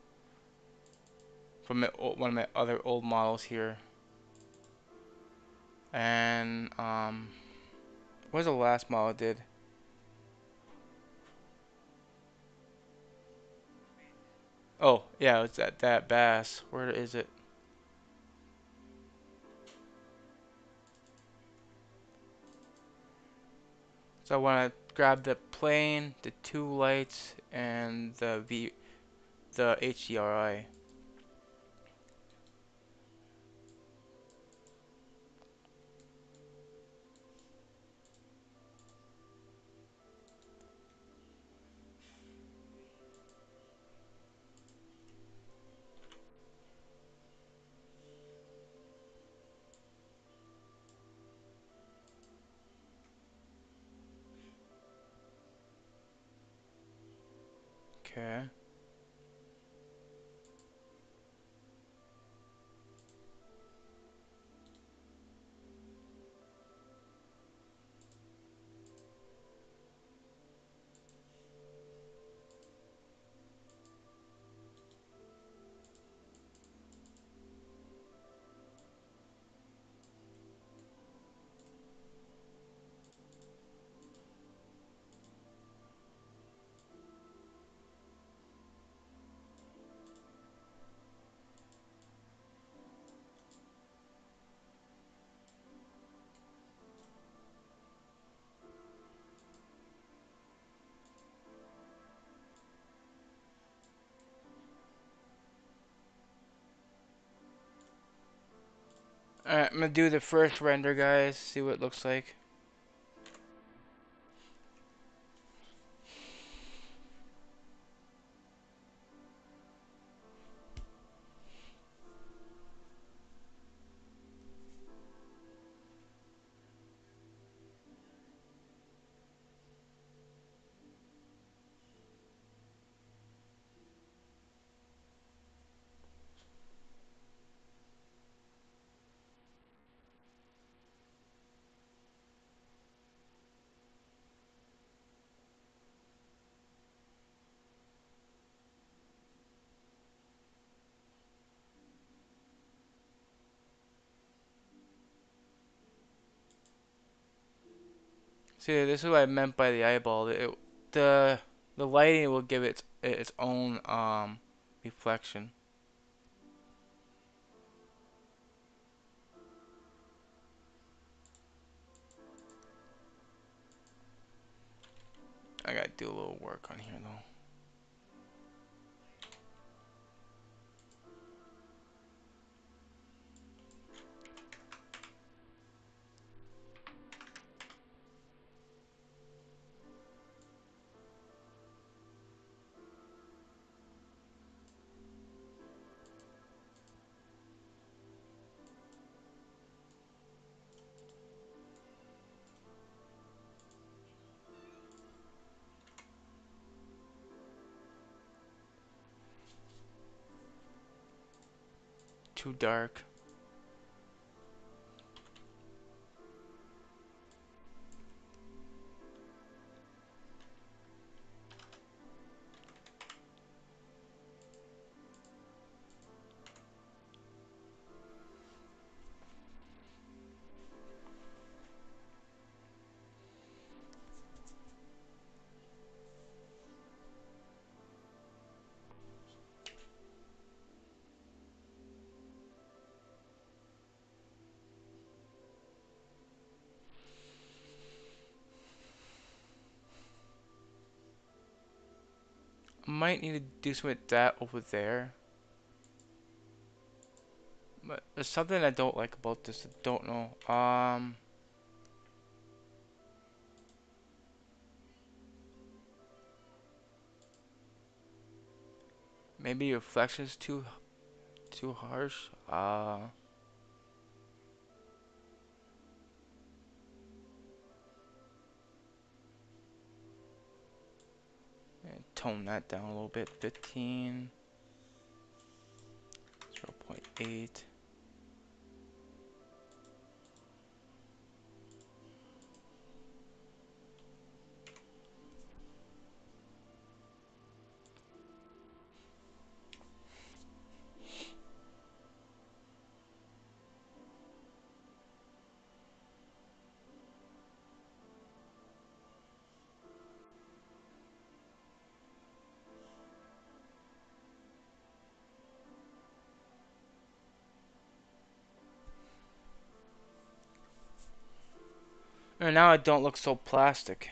from one of my other old models here. And what was the last model I did? Oh yeah, it's that bass. Where is it? So I want to grab the plane, the two lights, and the HDRI. Okay. Alright, I'm gonna do the first render, guys. See what it looks like. See, this is what I meant by the eyeball. The the lighting will give it its own reflection. I gotta do a little work on here though. Too dark. Might need to do something with that over there. But there's something I don't like about this. I don't know. Maybe reflection's too harsh. And tone that down a little bit. 15, 0.8. And now I don't look so plastic.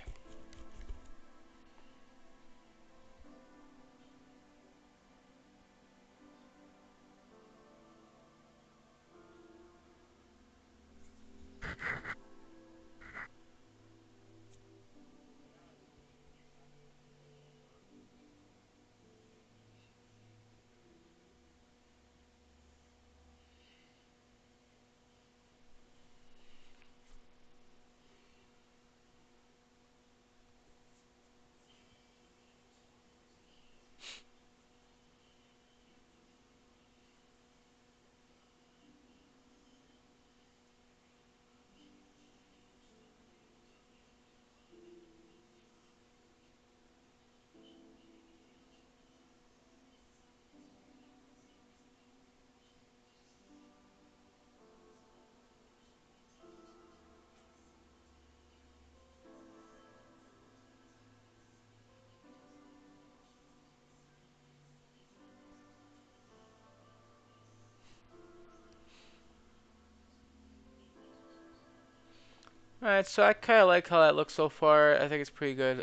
Alright, so I kind of like how that looks so far. I think it's pretty good.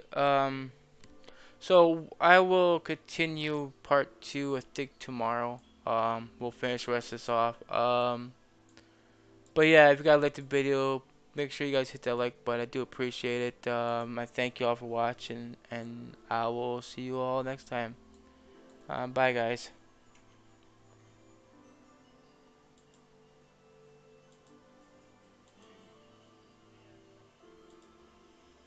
So I will continue part two, I think tomorrow. We'll finish the rest of this off. But yeah, if you guys liked the video, make sure you guys hit that like button. I do appreciate it. I thank you all for watching, and I will see you all next time. Bye, guys.